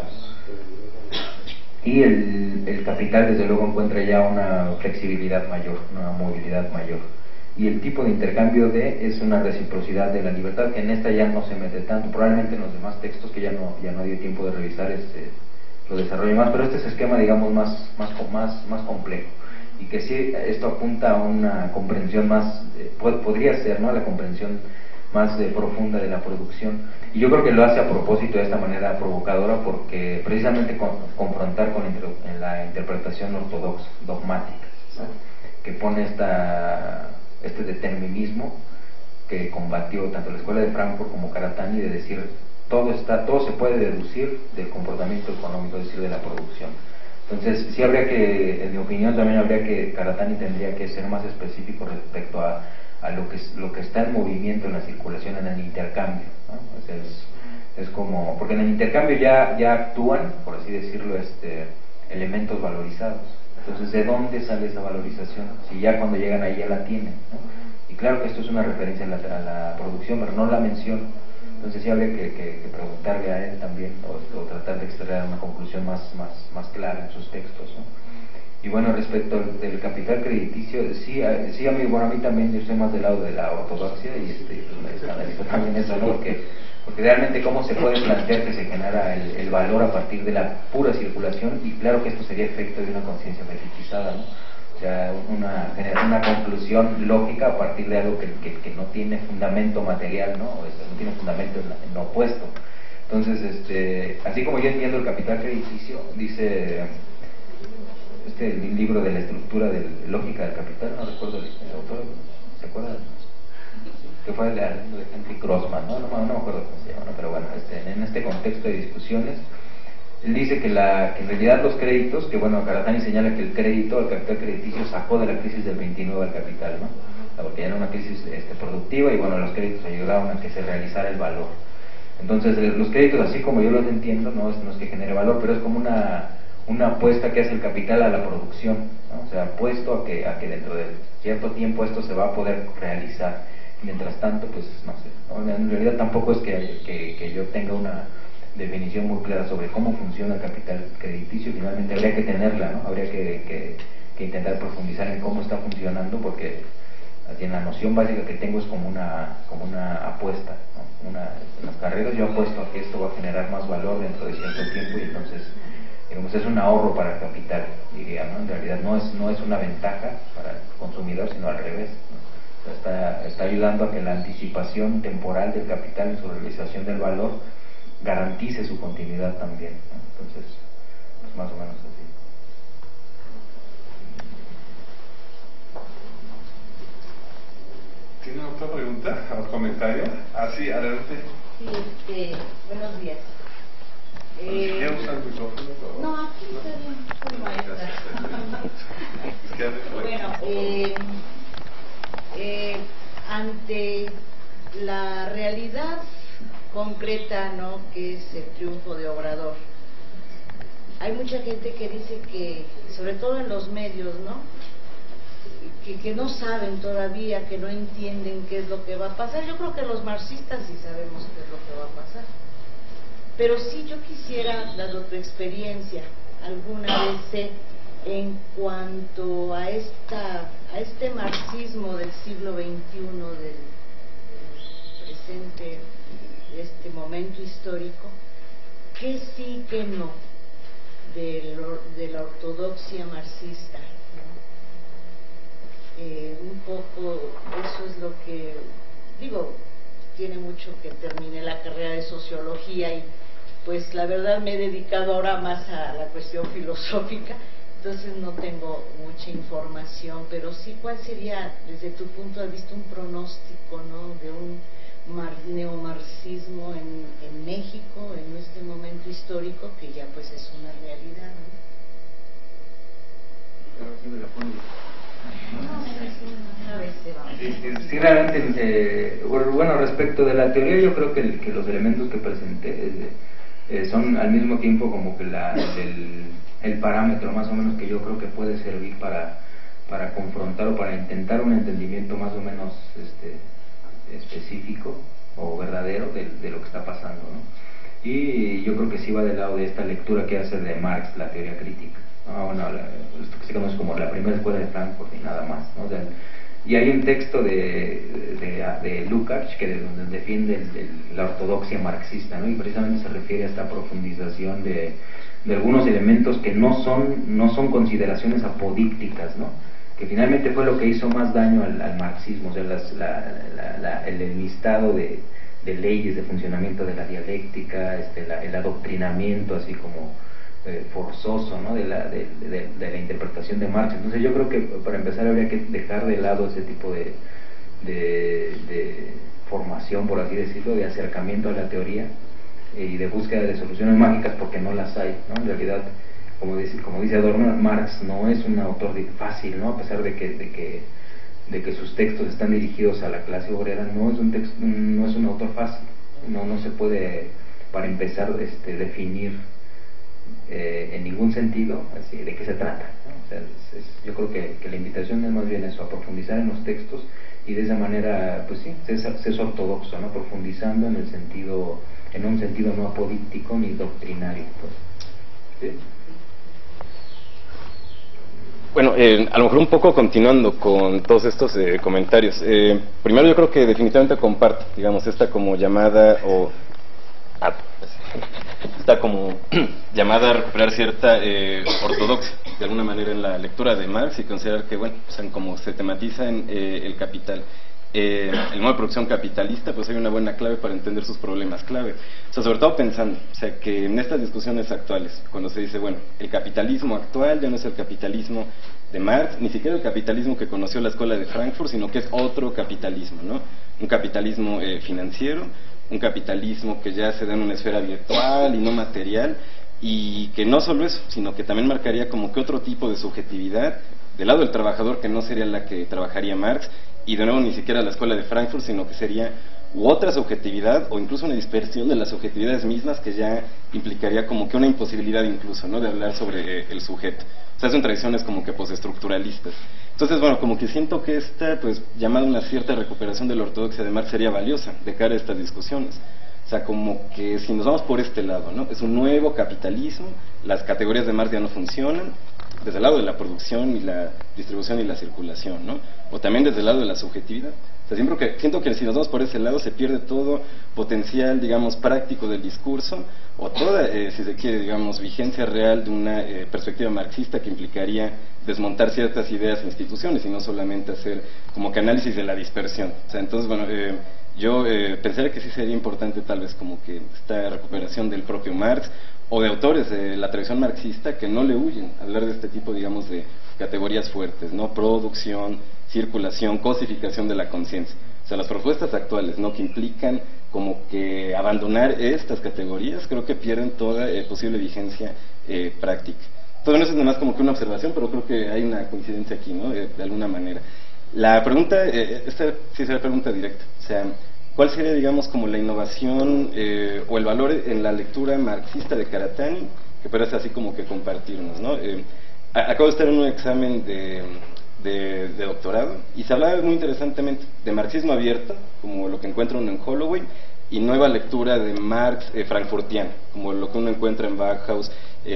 Y el capital desde luego encuentra ya una flexibilidad mayor, una movilidad mayor. Y el tipo de intercambio D es una reciprocidad de la libertad, que en esta ya no se mete tanto, probablemente en los demás textos que ya no dio tiempo de revisar lo desarrollo más, pero este es esquema, digamos, más complejo, y que sí, esto apunta a una comprensión más, podría ser, ¿no?, la comprensión más profunda de la producción, y yo creo que lo hace a propósito de esta manera provocadora, porque precisamente confrontar con la interpretación ortodoxa, dogmática, ¿no?, que pone este determinismo que combatió tanto la escuela de Frankfurt como Karatani, de decir todo se puede deducir del comportamiento económico, es decir, de la producción. Entonces, sí habría que, en mi opinión, también habría que, Karatani tendría que ser más específico respecto a lo que está en movimiento en la circulación, en el intercambio, ¿no? O sea, es como, porque en el intercambio ya actúan, por así decirlo, elementos valorizados. Entonces, ¿de dónde sale esa valorización? Si ya cuando llegan ahí ya la tienen, ¿no? Y claro que esto es una referencia a la producción, pero no la menciono. Entonces sí habría que preguntarle a él también, o tratar de extraer una conclusión más clara en sus textos, ¿no? Y bueno, respecto del capital crediticio, sí, a mí también, yo estoy más del lado de la ortodoxia, y pues me escandaliza también eso, ¿no? Porque realmente cómo se puede plantear que se genera el valor a partir de la pura circulación, y claro que esto sería efecto de una conciencia fetichizada, ¿no? O sea, generar una conclusión lógica a partir de algo que no tiene fundamento material, ¿no? No tiene fundamento en lo opuesto. Entonces, así como yo entiendo el capital crediticio, dice el libro de la estructura de lógica del capital, no recuerdo el autor, ¿se acuerdan? Que fue el de Henry Grossman, no me acuerdo cómo se llama, ¿no? Pero bueno, en este contexto de discusiones, él dice que en realidad los créditos, que bueno, Karatani señala que el capital crediticio sacó de la crisis del 29 al capital, ¿no? Porque ya era una crisis productiva, y bueno, los créditos ayudaron a que se realizara el valor. Entonces, los créditos, así como yo los entiendo, no es que genere valor, pero es como una apuesta que hace el capital a la producción, ¿no? O sea, apuesto a que dentro de cierto tiempo esto se va a poder realizar. Mientras tanto, pues no sé, ¿no? En realidad tampoco es que yo tenga una definición muy clara sobre cómo funciona el capital crediticio. Finalmente habría que tenerla, ¿no? Habría que intentar profundizar en cómo está funcionando, porque así en la noción básica que tengo es como una apuesta, ¿no? en las carreras. Yo apuesto a que esto va a generar más valor dentro de cierto tiempo y entonces, digamos, es un ahorro para el capital, diría, ¿no? En realidad no es una ventaja para el consumidor, sino al revés, ¿no? Está ayudando a que la anticipación temporal del capital en su realización del valor garantice su continuidad también, ¿no? Entonces, pues más o menos así. ¿Tiene otra pregunta o comentario? Sí, adelante. Sí, buenos días. ¿Quiere usar el micrófono? No, aquí está bien, soy maestra. Bueno, ante la realidad concreta, ¿no?, que es el triunfo de Obrador, hay mucha gente que dice que, sobre todo en los medios, ¿no?, que no saben todavía, que no entienden qué es lo que va a pasar. Yo creo que los marxistas sí sabemos qué es lo que va a pasar. Pero sí, yo quisiera, dado tu experiencia, alguna vez sé, en cuanto a este marxismo del siglo XXI, del presente, de este momento histórico, ¿qué sí, qué no de la ortodoxia marxista? Un poco eso es lo que digo. Tiene mucho que terminé la carrera de sociología y pues la verdad me he dedicado ahora más a la cuestión filosófica, entonces no tengo mucha información, pero sí, ¿cuál sería desde tu punto de vista un pronóstico, ¿no?, de un neomarxismo en México en este momento histórico que ya pues es una realidad, ¿no? Sí, realmente, bueno, respecto de la teoría, yo creo que los elementos que presenté son al mismo tiempo como que el parámetro más o menos que yo creo que puede servir para confrontar o para intentar un entendimiento más o menos específico o verdadero de lo que está pasando, ¿no? Y yo creo que sí va del lado de esta lectura que hace de Marx, la teoría crítica. Bueno, esto que se conoce como la primera escuela de Frankfurt y nada más, ¿no? O sea, y hay un texto de Lukács que defiende la ortodoxia marxista, ¿no? Y precisamente se refiere a esta profundización de algunos elementos que no son consideraciones apodícticas, ¿no? Que finalmente fue lo que hizo más daño al marxismo, o sea, el enlistado de leyes de funcionamiento de la dialéctica, el adoctrinamiento así como forzoso, ¿no?, de la interpretación de Marx. Entonces yo creo que para empezar habría que dejar de lado ese tipo de formación, por así decirlo, de acercamiento a la teoría y de búsqueda de soluciones mágicas, porque no las hay, ¿no? En realidad, como dice Adorno, Marx no es un autor fácil, ¿no? A pesar de que sus textos están dirigidos a la clase obrera, no es un autor fácil, no se puede, para empezar, definir en ningún sentido así, de qué se trata, ¿no? O sea, yo creo que la invitación es más bien eso, a profundizar en los textos y de esa manera, pues sí, es ortodoxo, ¿no? Profundizando en un sentido no apodíctico ni doctrinario, pues. ¿Sí? Bueno, a lo mejor un poco continuando con todos estos comentarios. Primero, yo creo que definitivamente comparto, digamos, esta como llamada llamada a recuperar cierta ortodoxia, de alguna manera, en la lectura de Marx, y considerar que, bueno, o sea, como se tematiza en el capital, el modo de producción capitalista, pues hay una buena clave para entender sus problemas clave. O sea, sobre todo pensando, o sea, que en estas discusiones actuales, cuando se dice, bueno, el capitalismo actual ya no es el capitalismo de Marx, ni siquiera el capitalismo que conoció la escuela de Frankfurt, sino que es otro capitalismo, ¿no? Un capitalismo financiero, un capitalismo que ya se da en una esfera virtual y no material, y que no solo eso, sino que también marcaría como que otro tipo de subjetividad del lado del trabajador, que no sería la que trabajaría Marx, y de nuevo ni siquiera la escuela de Frankfurt, sino que sería otra subjetividad, o incluso una dispersión de las subjetividades mismas, que ya implicaría como que una imposibilidad incluso, ¿no?, de hablar sobre el sujeto. O sea, son tradiciones como que postestructuralistas. Entonces, bueno, como que siento que esta, pues, llamada una cierta recuperación de la ortodoxia de Marx sería valiosa de cara a estas discusiones. O sea, como que si nos vamos por este lado, ¿no?, es un nuevo capitalismo, las categorías de Marx ya no funcionan, desde el lado de la producción y la distribución y la circulación, ¿no? O también desde el lado de la subjetividad. O sea, siento que si nos vamos por ese lado se pierde todo potencial, digamos, práctico del discurso, o toda, si se quiere, digamos, vigencia real de una perspectiva marxista que implicaría desmontar ciertas ideas e instituciones y no solamente hacer como que análisis de la dispersión. O sea, entonces, bueno, yo pensaría que sí sería importante tal vez como que esta recuperación del propio Marx o de autores de la tradición marxista que no le huyen a hablar de este tipo, digamos, de categorías fuertes, ¿no? Producción, circulación, cosificación de la conciencia. O sea, las propuestas actuales, ¿no? Que implican como que abandonar estas categorías, creo que pierden toda posible vigencia práctica. Todo eso es nada más como que una observación, pero creo que hay una coincidencia aquí, ¿no? De alguna manera. La pregunta, esta sí es la pregunta directa, o sea, ¿cuál sería, digamos, como la innovación o el valor en la lectura marxista de Karatani que parece así como que compartirnos, ¿no? Acabo de estar en un examen de doctorado y se hablaba muy interesantemente de marxismo abierto, como lo que encuentra uno en Holloway, y nueva lectura de Marx frankfurtiana, como lo que uno encuentra en Bauhaus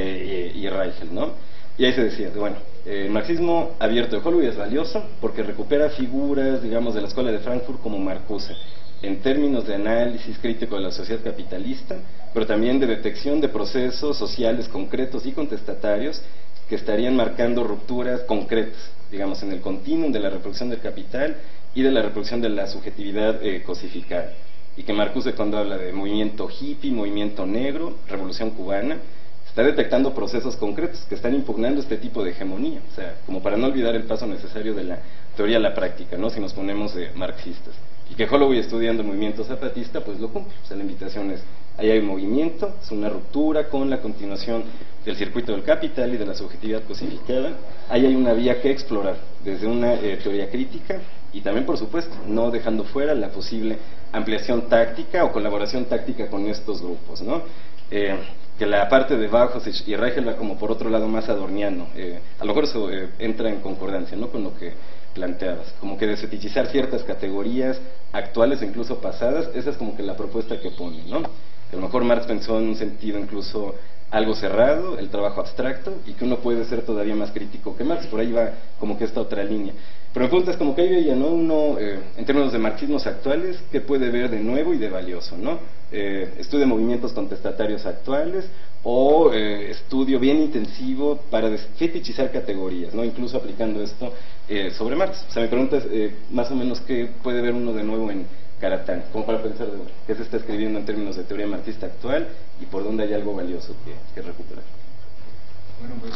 y Reichel, ¿no? Y ahí se decía, bueno, el marxismo abierto de Holloway es valioso porque recupera figuras, digamos, de la escuela de Frankfurt como Marcuse, en términos de análisis crítico de la sociedad capitalista, pero también de detección de procesos sociales concretos y contestatarios que estarían marcando rupturas concretas, digamos, en el continuum de la reproducción del capital y de la reproducción de la subjetividad cosificada. Y que Marcuse, cuando habla de movimiento hippie, movimiento negro, revolución cubana, está detectando procesos concretos que están impugnando este tipo de hegemonía, o sea, como para no olvidar el paso necesario de la teoría a la práctica, ¿no? Si nos ponemos marxistas. Y que Holloway, estudiando el movimiento zapatista, pues lo cumple. O sea, la invitación es, ahí hay un movimiento, es una ruptura con la continuación del circuito del capital y de la subjetividad cosificada. Ahí hay una vía que explorar desde una teoría crítica y también, por supuesto, no dejando fuera la posible ampliación táctica o colaboración táctica con estos grupos, ¿no? Que la parte de Bauhaus y Reichel va como por otro lado más adorniano. A lo mejor eso entra en concordancia, ¿no?, con lo que planteadas, como que desfetichizar ciertas categorías actuales e incluso pasadas. Esa es como que la propuesta que pone, ¿no? Que a lo mejor Marx pensó en un sentido incluso algo cerrado, el trabajo abstracto, y que uno puede ser todavía más crítico que Marx. Por ahí va como que esta otra línea. Pero me preguntas como que ahí veía, ¿no?, uno, en términos de marxismos actuales, ¿qué puede ver de nuevo y de valioso, ¿no? Estudio de movimientos contestatarios actuales o estudio bien intensivo para desfetichizar categorías, ¿no?, incluso aplicando esto sobre Marx. O sea, me preguntas más o menos qué puede ver uno de nuevo en Karatani, como para pensar de qué se está escribiendo en términos de teoría marxista actual y por dónde hay algo valioso que recuperar. Bueno, pues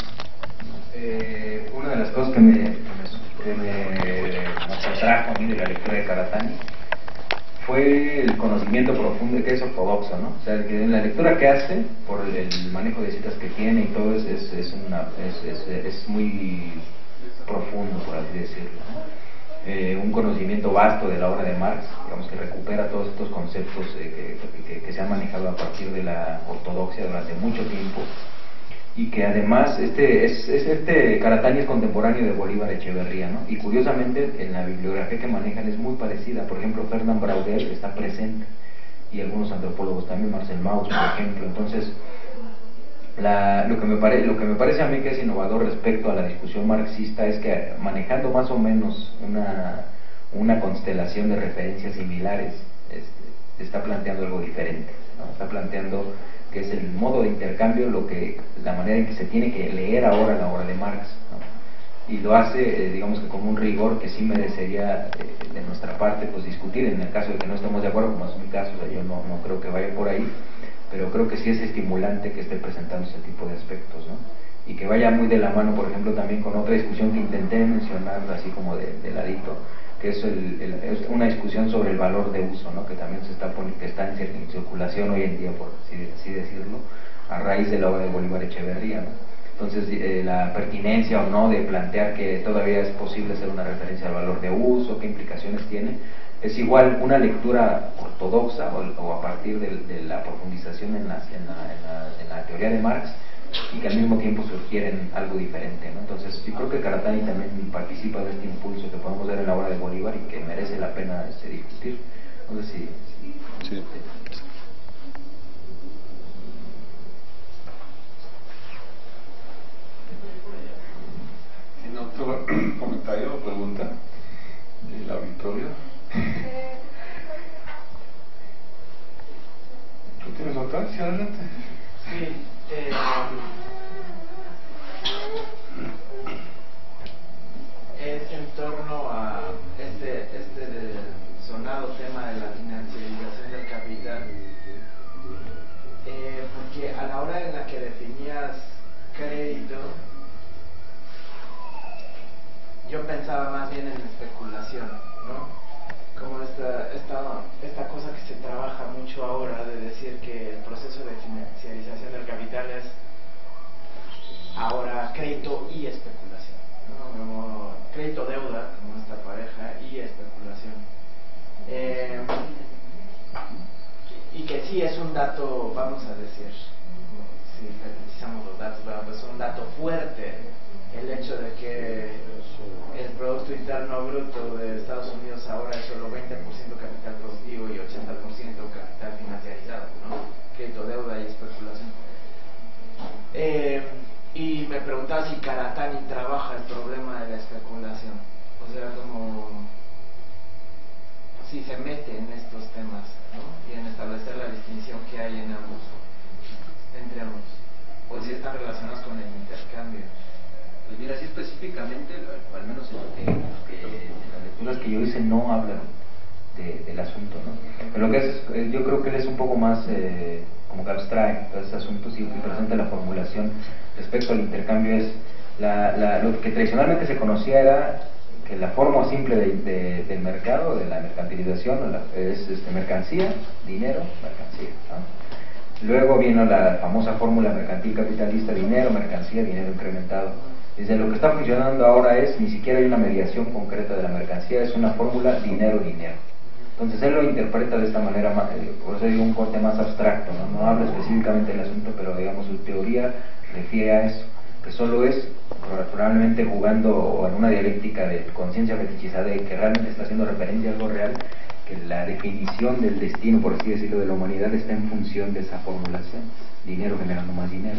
una de las cosas que me atrajo a mí de la lectura de Karatani fue el conocimiento profundo que es ortodoxo, ¿no? O sea, que en la lectura que hace, por el manejo de citas que tiene y todo, es muy profundo, por así decirlo, ¿no? Un conocimiento vasto de la obra de Marx, digamos, que recupera todos estos conceptos que se han manejado a partir de la ortodoxia durante mucho tiempo, y que además Karatani es contemporáneo de Bolívar Echeverría, ¿no? Y curiosamente en la bibliografía que manejan es muy parecida. Por ejemplo, Fernand Braudel está presente, y algunos antropólogos también, Marcel Mauss, por ejemplo. Entonces, lo que me parece a mí que es innovador respecto a la discusión marxista es que, manejando más o menos una constelación de referencias similares, está planteando algo diferente, ¿no? Está planteando que es el modo de intercambio, la manera en que se tiene que leer ahora la obra de Marx, ¿no? Y lo hace, digamos que con un rigor que sí merecería de nuestra parte pues discutir, en el caso de que no estemos de acuerdo, como es mi caso. O sea, yo no creo que vaya por ahí, pero creo que sí es estimulante que esté presentando ese tipo de aspectos, ¿no? Y que vaya muy de la mano, por ejemplo, también con otra discusión que intenté mencionar así como de ladito, que es una discusión sobre el valor de uso, ¿no?, que también que está en circulación hoy en día, por así decirlo, a raíz de la obra de Bolívar Echeverría, ¿no? Entonces, la pertinencia o no de plantear que todavía es posible hacer una referencia al valor de uso, qué implicaciones tiene, es igual una lectura ortodoxa o a partir de la profundización en la teoría de Marx, y que al mismo tiempo sugieren algo diferente, ¿no? Entonces yo creo que Karatani también participa de este impulso que podemos ver en la obra de Bolívar y que merece la pena discutir. No sé si... Sí. solo comentario o pregunta del auditorio. ¿Tú tienes otra? Sí, adelante. Sí, es en torno a este sonado tema de la financiarización del capital, porque a la hora en la que definías crédito, yo pensaba más bien en especulación, ¿no? Como esta cosa que se trabaja mucho ahora de decir que el proceso de financiarización del capital es ahora crédito y especulación, ¿no? Como crédito deuda, como esta pareja, y especulación. Y que sí es un dato, vamos a decir, si precisamos los datos, pero es un dato fuerte el hecho de que el Producto Interno Bruto de Estados Unidos ahora es solo 20% capital productivo y 80% capital financiarizado, ¿no? Crédito, deuda y especulación. Y me preguntaba si Karatani trabaja el problema de la especulación, o sea, como si se mete en estos temas, ¿no? Y en establecer la distinción que hay en ambos, entre ambos, o si están relacionados con el intercambio. Pues mira, sí específicamente, al menos en las lecturas que yo hice no hablan del asunto, ¿no? Pero lo que es, yo creo que él es un poco más como que abstrae todo este asunto, sí, que presenta la formulación respecto al intercambio es lo que tradicionalmente se conocía era que la forma simple del mercado, de la mercantilización, es mercancía, dinero, mercancía, ¿no? Luego vino la famosa fórmula mercantil capitalista, dinero, mercancía, dinero incrementado. Desde lo que está funcionando ahora es, ni siquiera hay una mediación concreta de la mercancía, es una fórmula dinero-dinero. Entonces él lo interpreta de esta manera, por eso digo un corte más abstracto, no habla específicamente del asunto, pero digamos su teoría refiere a eso, que solo es probablemente jugando en una dialéctica de conciencia fetichizada y que realmente está haciendo referencia a algo real, que la definición del destino, por así decirlo, de la humanidad está en función de esa formulación, dinero generando más dinero.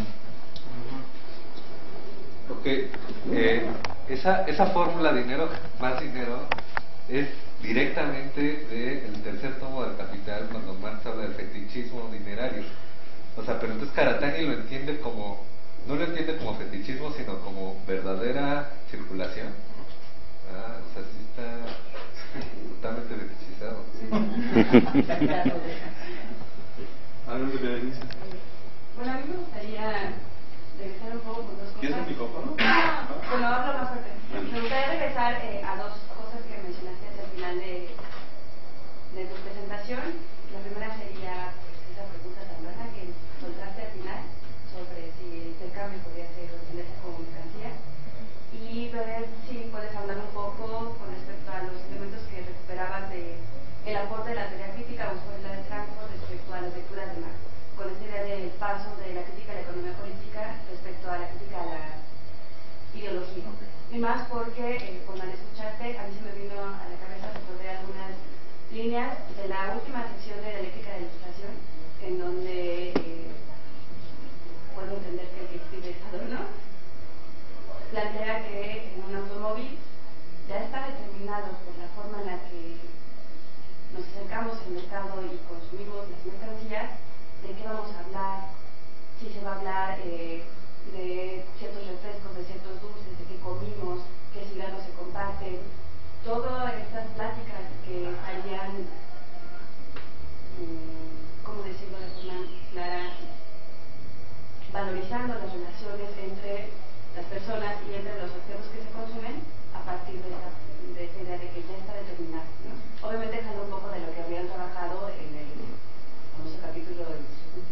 Porque esa fórmula dinero más dinero es directamente del tercer tomo del Capital, cuando Marx habla del fetichismo dinerario. O sea, pero entonces Karatani lo entiende como, no lo entiende como fetichismo, sino como verdadera circulación. O sea, sí está totalmente fetichizado. Algo que te dice. Bueno, a mí me gustaría regresar un poco con dos cosas. ¿Quieres el micrófono? Bueno, hablo más fuerte. Me gustaría regresar a dos cosas que mencionaste hacia el final de tu presentación. La primera sería esa pregunta tan buena que soltaste al final sobre si el intercambio podría ser o entenderse como mercancía, y ver si puedes hablar un poco con respecto a los elementos que recuperaban de el aporte de la teoría crítica o escuela de Frankfurt respecto a las lecturas de Marx, con esta idea del paso de la crítica a la economía política respecto a la crítica a la ideología. Y más porque cuando al escucharte a mí se me vino a la cabeza recordar algunas líneas de la última sección de dialéctica de la ilustración, en donde puedo entender que el que escribe Adorno plantea que en un automóvil ya está determinado por la forma en la que nos acercamos al mercado y consumimos las mercancías, de qué vamos a hablar, si se va a hablar de ciertos refrescos, de ciertos dulces, de qué comimos, qué cigarros se comparten, todas estas pláticas que harían, ¿cómo decirlo de forma clara?, valorizando las relaciones entre las personas y entre los objetos que se consumen a partir de esta idea de que ya está determinado, ¿no? Obviamente dejando un poco de lo que habían trabajado en el famoso capítulo de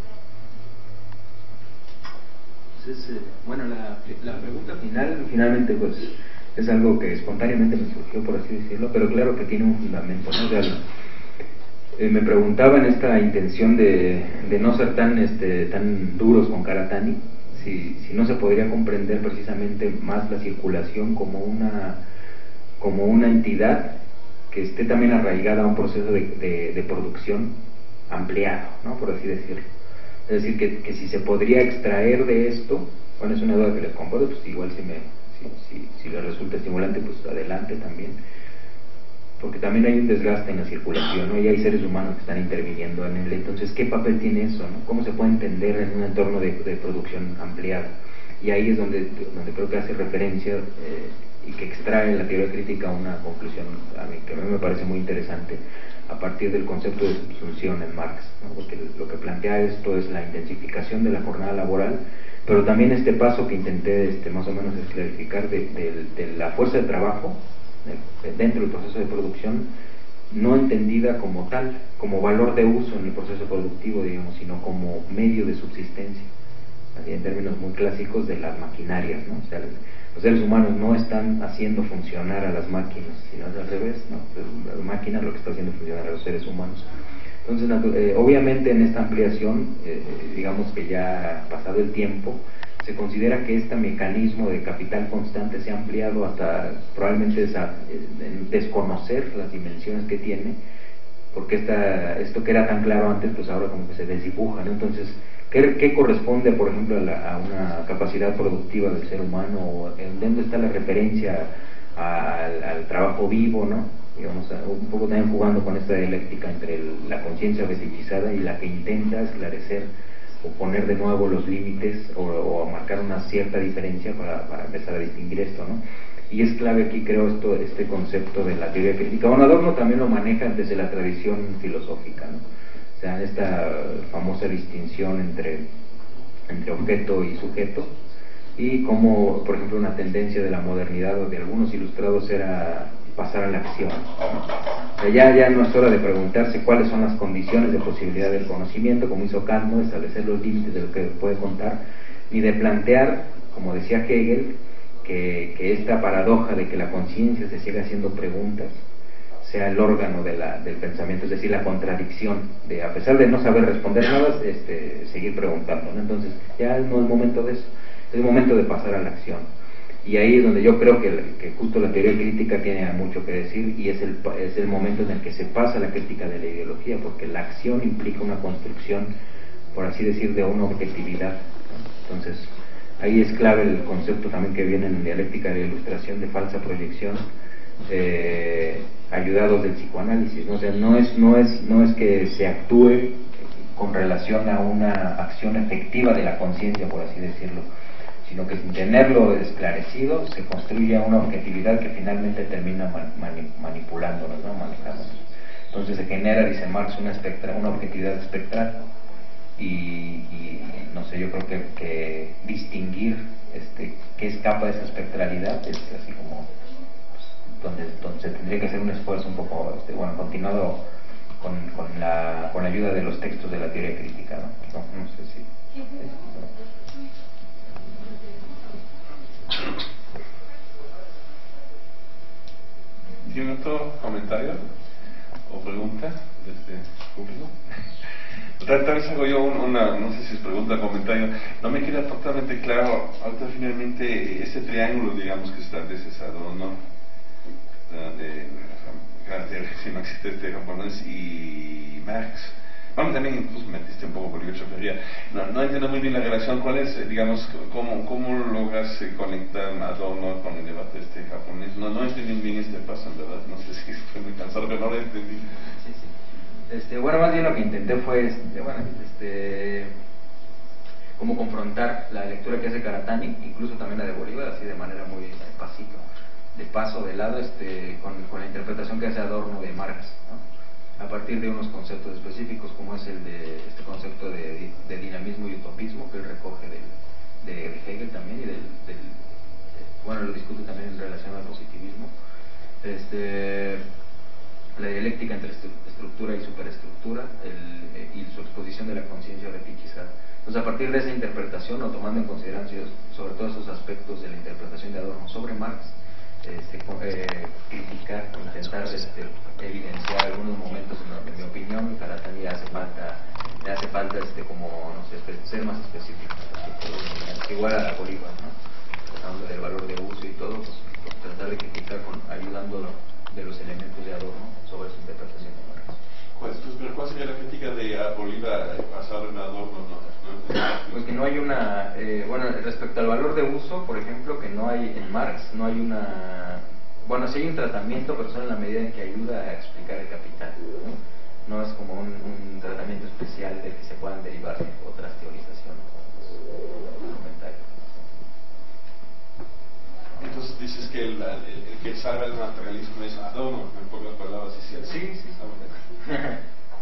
bueno, la pregunta finalmente pues es algo que espontáneamente me surgió, por así decirlo, pero claro que tiene un fundamento, ¿no? Me preguntaba en esta intención de no ser tan duros con Karatani, si no se podría comprender precisamente más la circulación como una entidad que esté también arraigada a un proceso de producción ampliado, ¿no? Por así decirlo. Es decir, que si se podría extraer de esto, bueno, es una duda que les comparto, pues igual si si les resulta estimulante, pues adelante también, porque también hay un desgaste en la circulación, ¿no? Y hay seres humanos que están interviniendo en él. Entonces, ¿qué papel tiene eso, no? ¿Cómo se puede entender en un entorno de producción ampliada? Y ahí es donde creo que hace referencia y que extrae la teoría crítica una conclusión que a mí me parece muy interesante a partir del concepto de subsunción en Marx, ¿no? Porque lo que plantea esto es la intensificación de la jornada laboral, pero también este paso que intenté más o menos clarificar de la fuerza de trabajo dentro del proceso de producción, no entendida como tal, como valor de uso en el proceso productivo, digamos, sino como medio de subsistencia, así en términos muy clásicos de las maquinarias, ¿no? O sea, los seres humanos no están haciendo funcionar a las máquinas, sino es al revés, ¿no? La máquina es lo que está haciendo funcionar a los seres humanos. Entonces, obviamente en esta ampliación, digamos que ya pasado el tiempo, se considera que este mecanismo de capital constante se ha ampliado hasta probablemente desconocer las dimensiones que tiene, porque esto que era tan claro antes, pues ahora como que se desdibuja, ¿no? Entonces, ¿qué corresponde, por ejemplo, a una capacidad productiva del ser humano? ¿O en dónde está la referencia al trabajo vivo, ¿no? Digamos, un poco también jugando con esta dialéctica entre la conciencia fetichizada y la que intenta esclarecer o poner de nuevo los límites o marcar una cierta diferencia para empezar a distinguir esto, ¿no? Y es clave aquí, creo, este concepto de la teoría crítica. Bueno, Adorno también lo maneja desde la tradición filosófica, ¿no? O sea, esta famosa distinción entre objeto y sujeto, y como, por ejemplo, una tendencia de la modernidad o de algunos ilustrados era pasar a la acción, ¿no? O sea, ya no es hora de preguntarse cuáles son las condiciones de posibilidad del conocimiento, como hizo Kant, ¿no? Establecer los límites de lo que puede contar, ni de plantear, como decía Hegel, que esta paradoja de que la conciencia se siga haciendo preguntas sea el órgano del pensamiento, es decir, la contradicción de, a pesar de no saber responder nada, seguir preguntando, ¿no? Entonces ya no es momento de eso, es el momento de pasar a la acción. Y ahí es donde yo creo que justo la teoría crítica tiene mucho que decir, y es el momento en el que se pasa la crítica de la ideología, porque la acción implica una construcción, por así decir, de una objetividad, ¿no? Entonces ahí es clave el concepto también que viene en dialéctica de la ilustración de falsa proyección, ayudados del psicoanálisis, ¿no? O sea, no es que se actúe con relación a una acción efectiva de la conciencia, por así decirlo, sino que sin tenerlo esclarecido se construye una objetividad que finalmente termina manipulándonos, ¿no? Manejándonos. Entonces se genera, dice Marx, una objetividad espectral, y no sé, yo creo que distinguir qué escapa de esa espectralidad es así como donde se tendría que hacer un esfuerzo un poco continuado con la ayuda de los textos de la teoría crítica, ¿no? No sé si ¿Tiene otro comentario o pregunta de este público? Tal vez hago yo no sé si es pregunta o comentario. No me queda totalmente claro ahorita finalmente ese triángulo, digamos, que estableces, Adorno, de carácter marxista japonés y Marx. Bueno, también incluso metiste un poco por Oliver Schopenhauer. No entiendo muy bien la relación. ¿Cuál es, digamos, cómo logras conectar a Adorno con el debate japonés? No entendí bien este paso, en verdad. No sé si estoy muy cansado, pero no lo entendí. Sí. Bueno, más bien lo que intenté fue, como confrontar la lectura que hace Karatani, incluso también la de Bolívar, así de manera muy pasito, de paso de lado, con la interpretación que hace Adorno de Marx, ¿no? A partir de unos conceptos específicos, como es el de este concepto de dinamismo y utopismo, que él recoge de Hegel también, y bueno, lo discute también en relación al positivismo, la dialéctica entre estructura y superestructura, y su exposición de la conciencia fetichizada. Entonces, a partir de esa interpretación, o tomando en consideración sobre todo esos aspectos de la interpretación de Adorno sobre Marx, criticar, intentar evidenciar algunos momentos en mi opinión, Karatani le hace falta como, no sé, ser más específico, igual a Bolívar, ¿no? Hablando del valor de uso y todo, pues tratar de criticar ayudándolo de los elementos de Adorno sobre su interpretación de Marx. ¿Cuál sería la crítica de Bolívar basada en Adorno? Pues que no hay una, bueno, respecto al valor de uso, por ejemplo, que no hay en Marx, no hay una, bueno, sí hay un tratamiento, pero solo en la medida en que ayuda a explicar el capital, no es como un tratamiento especial de que se puedan derivar otras teorizaciones argumentales. Entonces dices que el que salva el materialismo es Adorno, en pocas palabras, ¿sí? Sí, está bien.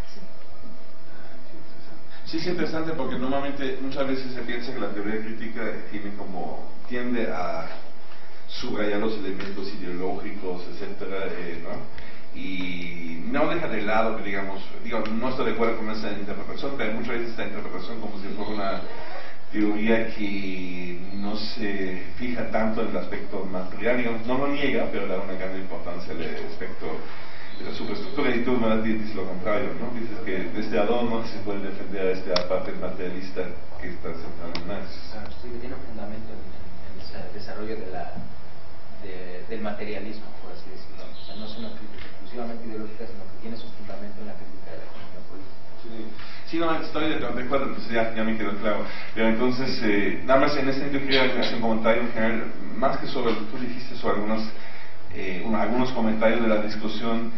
Sí, es interesante porque normalmente, muchas veces se piensa que la teoría crítica tiende a subrayar los elementos ideológicos, etcétera, ¿no? Y no deja de lado que, digamos, no estoy de acuerdo con esa interpretación, pero muchas veces esta interpretación como si fuera una teoría que no se fija tanto en el aspecto material, digamos, no lo niega, pero da una gran importancia al aspecto de la superestructura, y tú me dices lo contrario, ¿no? Dices que desde Adorno se puede defender a esta parte materialista que está centrada en Marx. Sí, que tiene un fundamento en el desarrollo del materialismo, por así decirlo. O sea, no es una crítica exclusivamente ideológica, sino que tiene su fundamento en la crítica de la economía política. Sí, no, estoy de acuerdo, pues ya me quedó claro. Pero entonces, nada más en ese sentido quería hacer un comentario en general, más que sobre lo que tú dijiste sobre algunos comentarios de la discusión,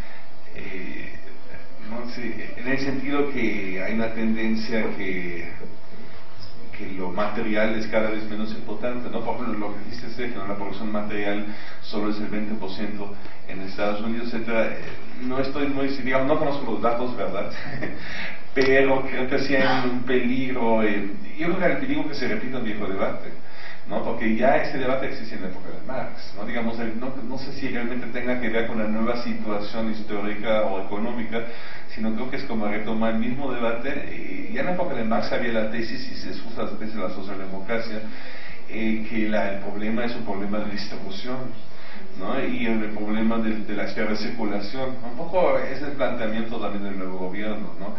no sé, en el sentido que hay una tendencia que lo material es cada vez menos importante, ¿no? Por ejemplo, lo que dijiste es que la producción material solo es el 20% en Estados Unidos, etc. No estoy muy, digamos, no conozco los datos, ¿verdad? Pero creo que sí hay un peligro, yo creo que hay el peligro que se repita un viejo debate, ¿no? Porque ya ese debate existe en la época de Marx, ¿no? Digamos, no sé si realmente tenga que ver con la nueva situación histórica o económica, sino creo que es como retomar el mismo debate. Ya en la época de Marx había la tesis, y se usa la tesis de la socialdemocracia, que el problema es un problema de distribución, ¿no? Y el problema de la esfera de circulación. Un poco es el planteamiento también del nuevo gobierno, ¿no?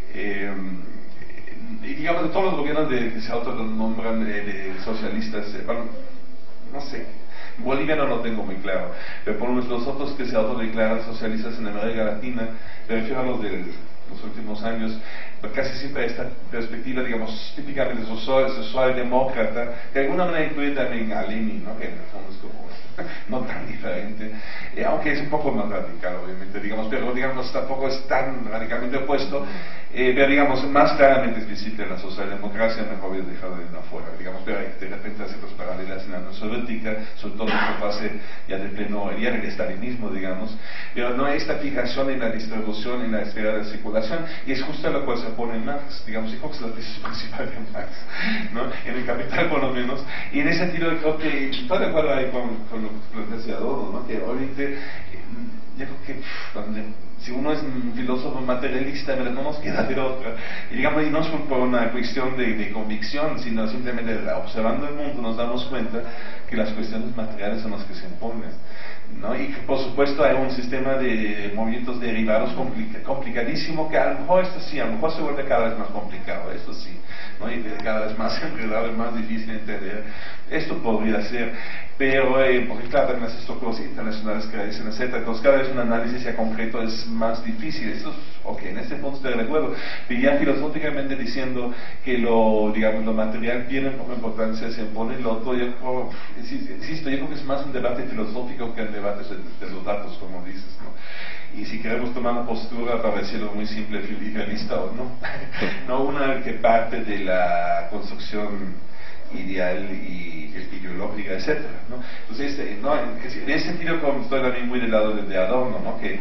Y digamos, de todos los gobiernos que se autonombran de socialistas, bueno, no sé, Bolivia no lo tengo muy claro, pero por los otros que se autodeclaran socialistas en América Latina, me refiero a los de los últimos años, casi siempre esta perspectiva, digamos, típicamente socialdemócrata, que de alguna manera incluye también a Lenin, ¿no? Que en el fondo es como no tan diferente, aunque es un poco más radical, obviamente, digamos, pero digamos tampoco es tan radicalmente opuesto, pero digamos, más claramente es visible la socialdemocracia, mejor había dejado de irlo afuera, digamos, pero hay de repente ciertas paralelas en la Unión Soviética, sobre todo en la fase ya de pleno, ya del estalinismo, digamos, pero no hay esta fijación en la distribución, en la esfera de circulación, y es justo lo cual se opone Marx, digamos, y creo que es la tesis principal de Marx, ¿no? En el Capital por lo menos, y en ese sentido creo que estoy de acuerdo ahí con lo que decía Adorno, ¿no? Que obviamente yo creo que si uno es un filósofo materialista, no nos queda de otra, y digamos, y no es por una cuestión de convicción, sino simplemente observando el mundo nos damos cuenta que las cuestiones materiales son las que se imponen, ¿no? Y que por supuesto hay un sistema de movimientos derivados complicadísimo, que a lo mejor esto sí, a lo mejor se vuelve cada vez más complicado, eso sí, ¿no? Y cada vez más enredado, es más difícil de entender. Esto podría ser, pero porque claro, también las estructuras internacionales que dicen, etcétera, entonces cada vez un análisis ya concreto es más difícil. Esto es, ok, en este punto estoy de acuerdo, pero ya filosóficamente diciendo que lo material tiene poca importancia, se impone lo otro, insisto, yo creo que es más un debate filosófico que un debate de los datos, como dices, ¿no? Y si queremos tomar una postura, para decirlo muy simple y realista o no, no una que parte de la construcción ideal y ideológica, etcétera, ¿no? Entonces, en ese sentido, como estoy también muy del lado de Adorno, ¿no? Que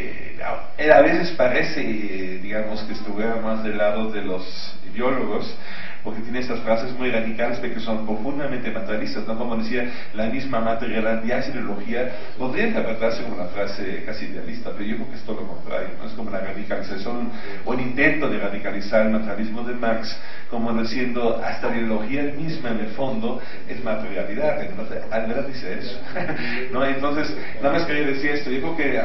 él a veces parece, digamos, que estuviera más del lado de los ideólogos, porque tiene estas frases muy radicales, pero que son profundamente materialistas, ¿no? Como decía, la misma materialidad y ideología podría interpretarse como una frase casi idealista, pero yo creo que es todo lo contrario, ¿no? Es como la radicalización o el intento de radicalizar el materialismo de Marx, como diciendo, hasta la ideología misma en el fondo es materialidad. Entonces, al verdad dice eso, ¿no? Entonces, nada más quería decir esto, yo creo que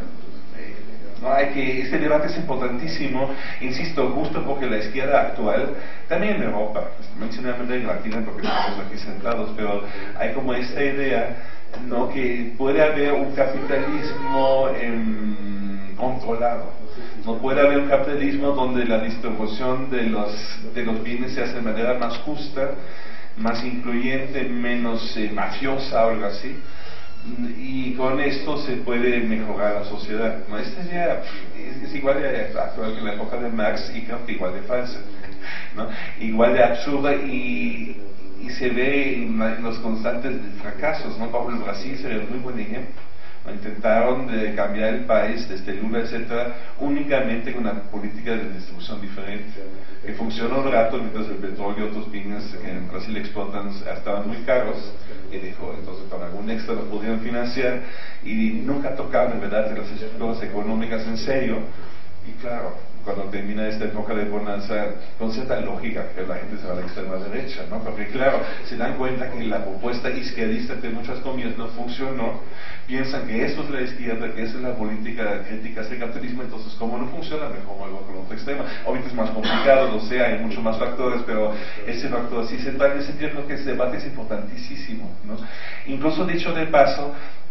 este debate es importantísimo, insisto, justo porque la izquierda actual, también en Europa, mencioné a América Latina porque estamos aquí sentados, pero hay como esta idea, ¿no? Que puede haber un capitalismo controlado. No puede haber un capitalismo donde la distribución de los bienes se hace de manera más justa, más incluyente, menos mafiosa o algo así. Y con esto se puede mejorar la sociedad. ¿No? Esta idea es igual de actual que en la época de Marx y creo que igual de falsa, ¿no? Igual de absurda y se ve en los constantes fracasos, ¿no? Por ejemplo, Brasil sería un muy buen ejemplo. Intentaron cambiar el país desde Lula, etcétera, únicamente con una política de distribución diferente, que funcionó un rato mientras el petróleo y otros bienes que en Brasil explotan estaban muy caros, y dejó, entonces con algún extra lo pudieron financiar, y nunca tocaron en verdad de las estructuras económicas en serio. Y claro, cuando termina esta época de bonanza, con cierta lógica que la gente se va a la extrema derecha, ¿no? Porque claro, se dan cuenta que la propuesta izquierdista de muchas comillas no funcionó, piensan que eso es la izquierda, que esa es la política crítica del capitalismo, entonces como no funciona, mejor algo con otro extremo. Obviamente es más complicado, lo sé, hay muchos más factores, pero ese factor sí se va en ese sentido, creo que ese debate es importantísimo, ¿no? Incluso dicho de paso,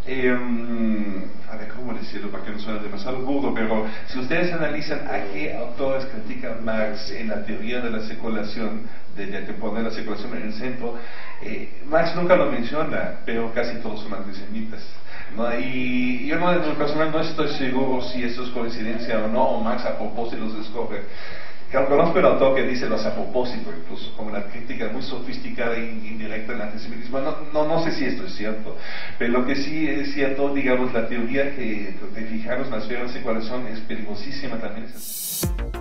a ver cómo decirlo para que no suene demasiado burdo, pero si ustedes analizan a qué autores critican Marx en la teoría de la circulación, de que pone la circulación en el centro, Marx nunca lo menciona, pero casi todos son antisemitas, ¿no? Y yo en lo personal no estoy seguro si eso es coincidencia o no, o Marx a propósito los escoge. Conozco el autor que dice los a propósito, incluso como la crítica muy sofisticada e indirecta del antisemitismo. No sé si esto es cierto, pero lo que sí es cierto, digamos, la teoría que de fijarnos las esferas y cuáles son es peligrosísima también.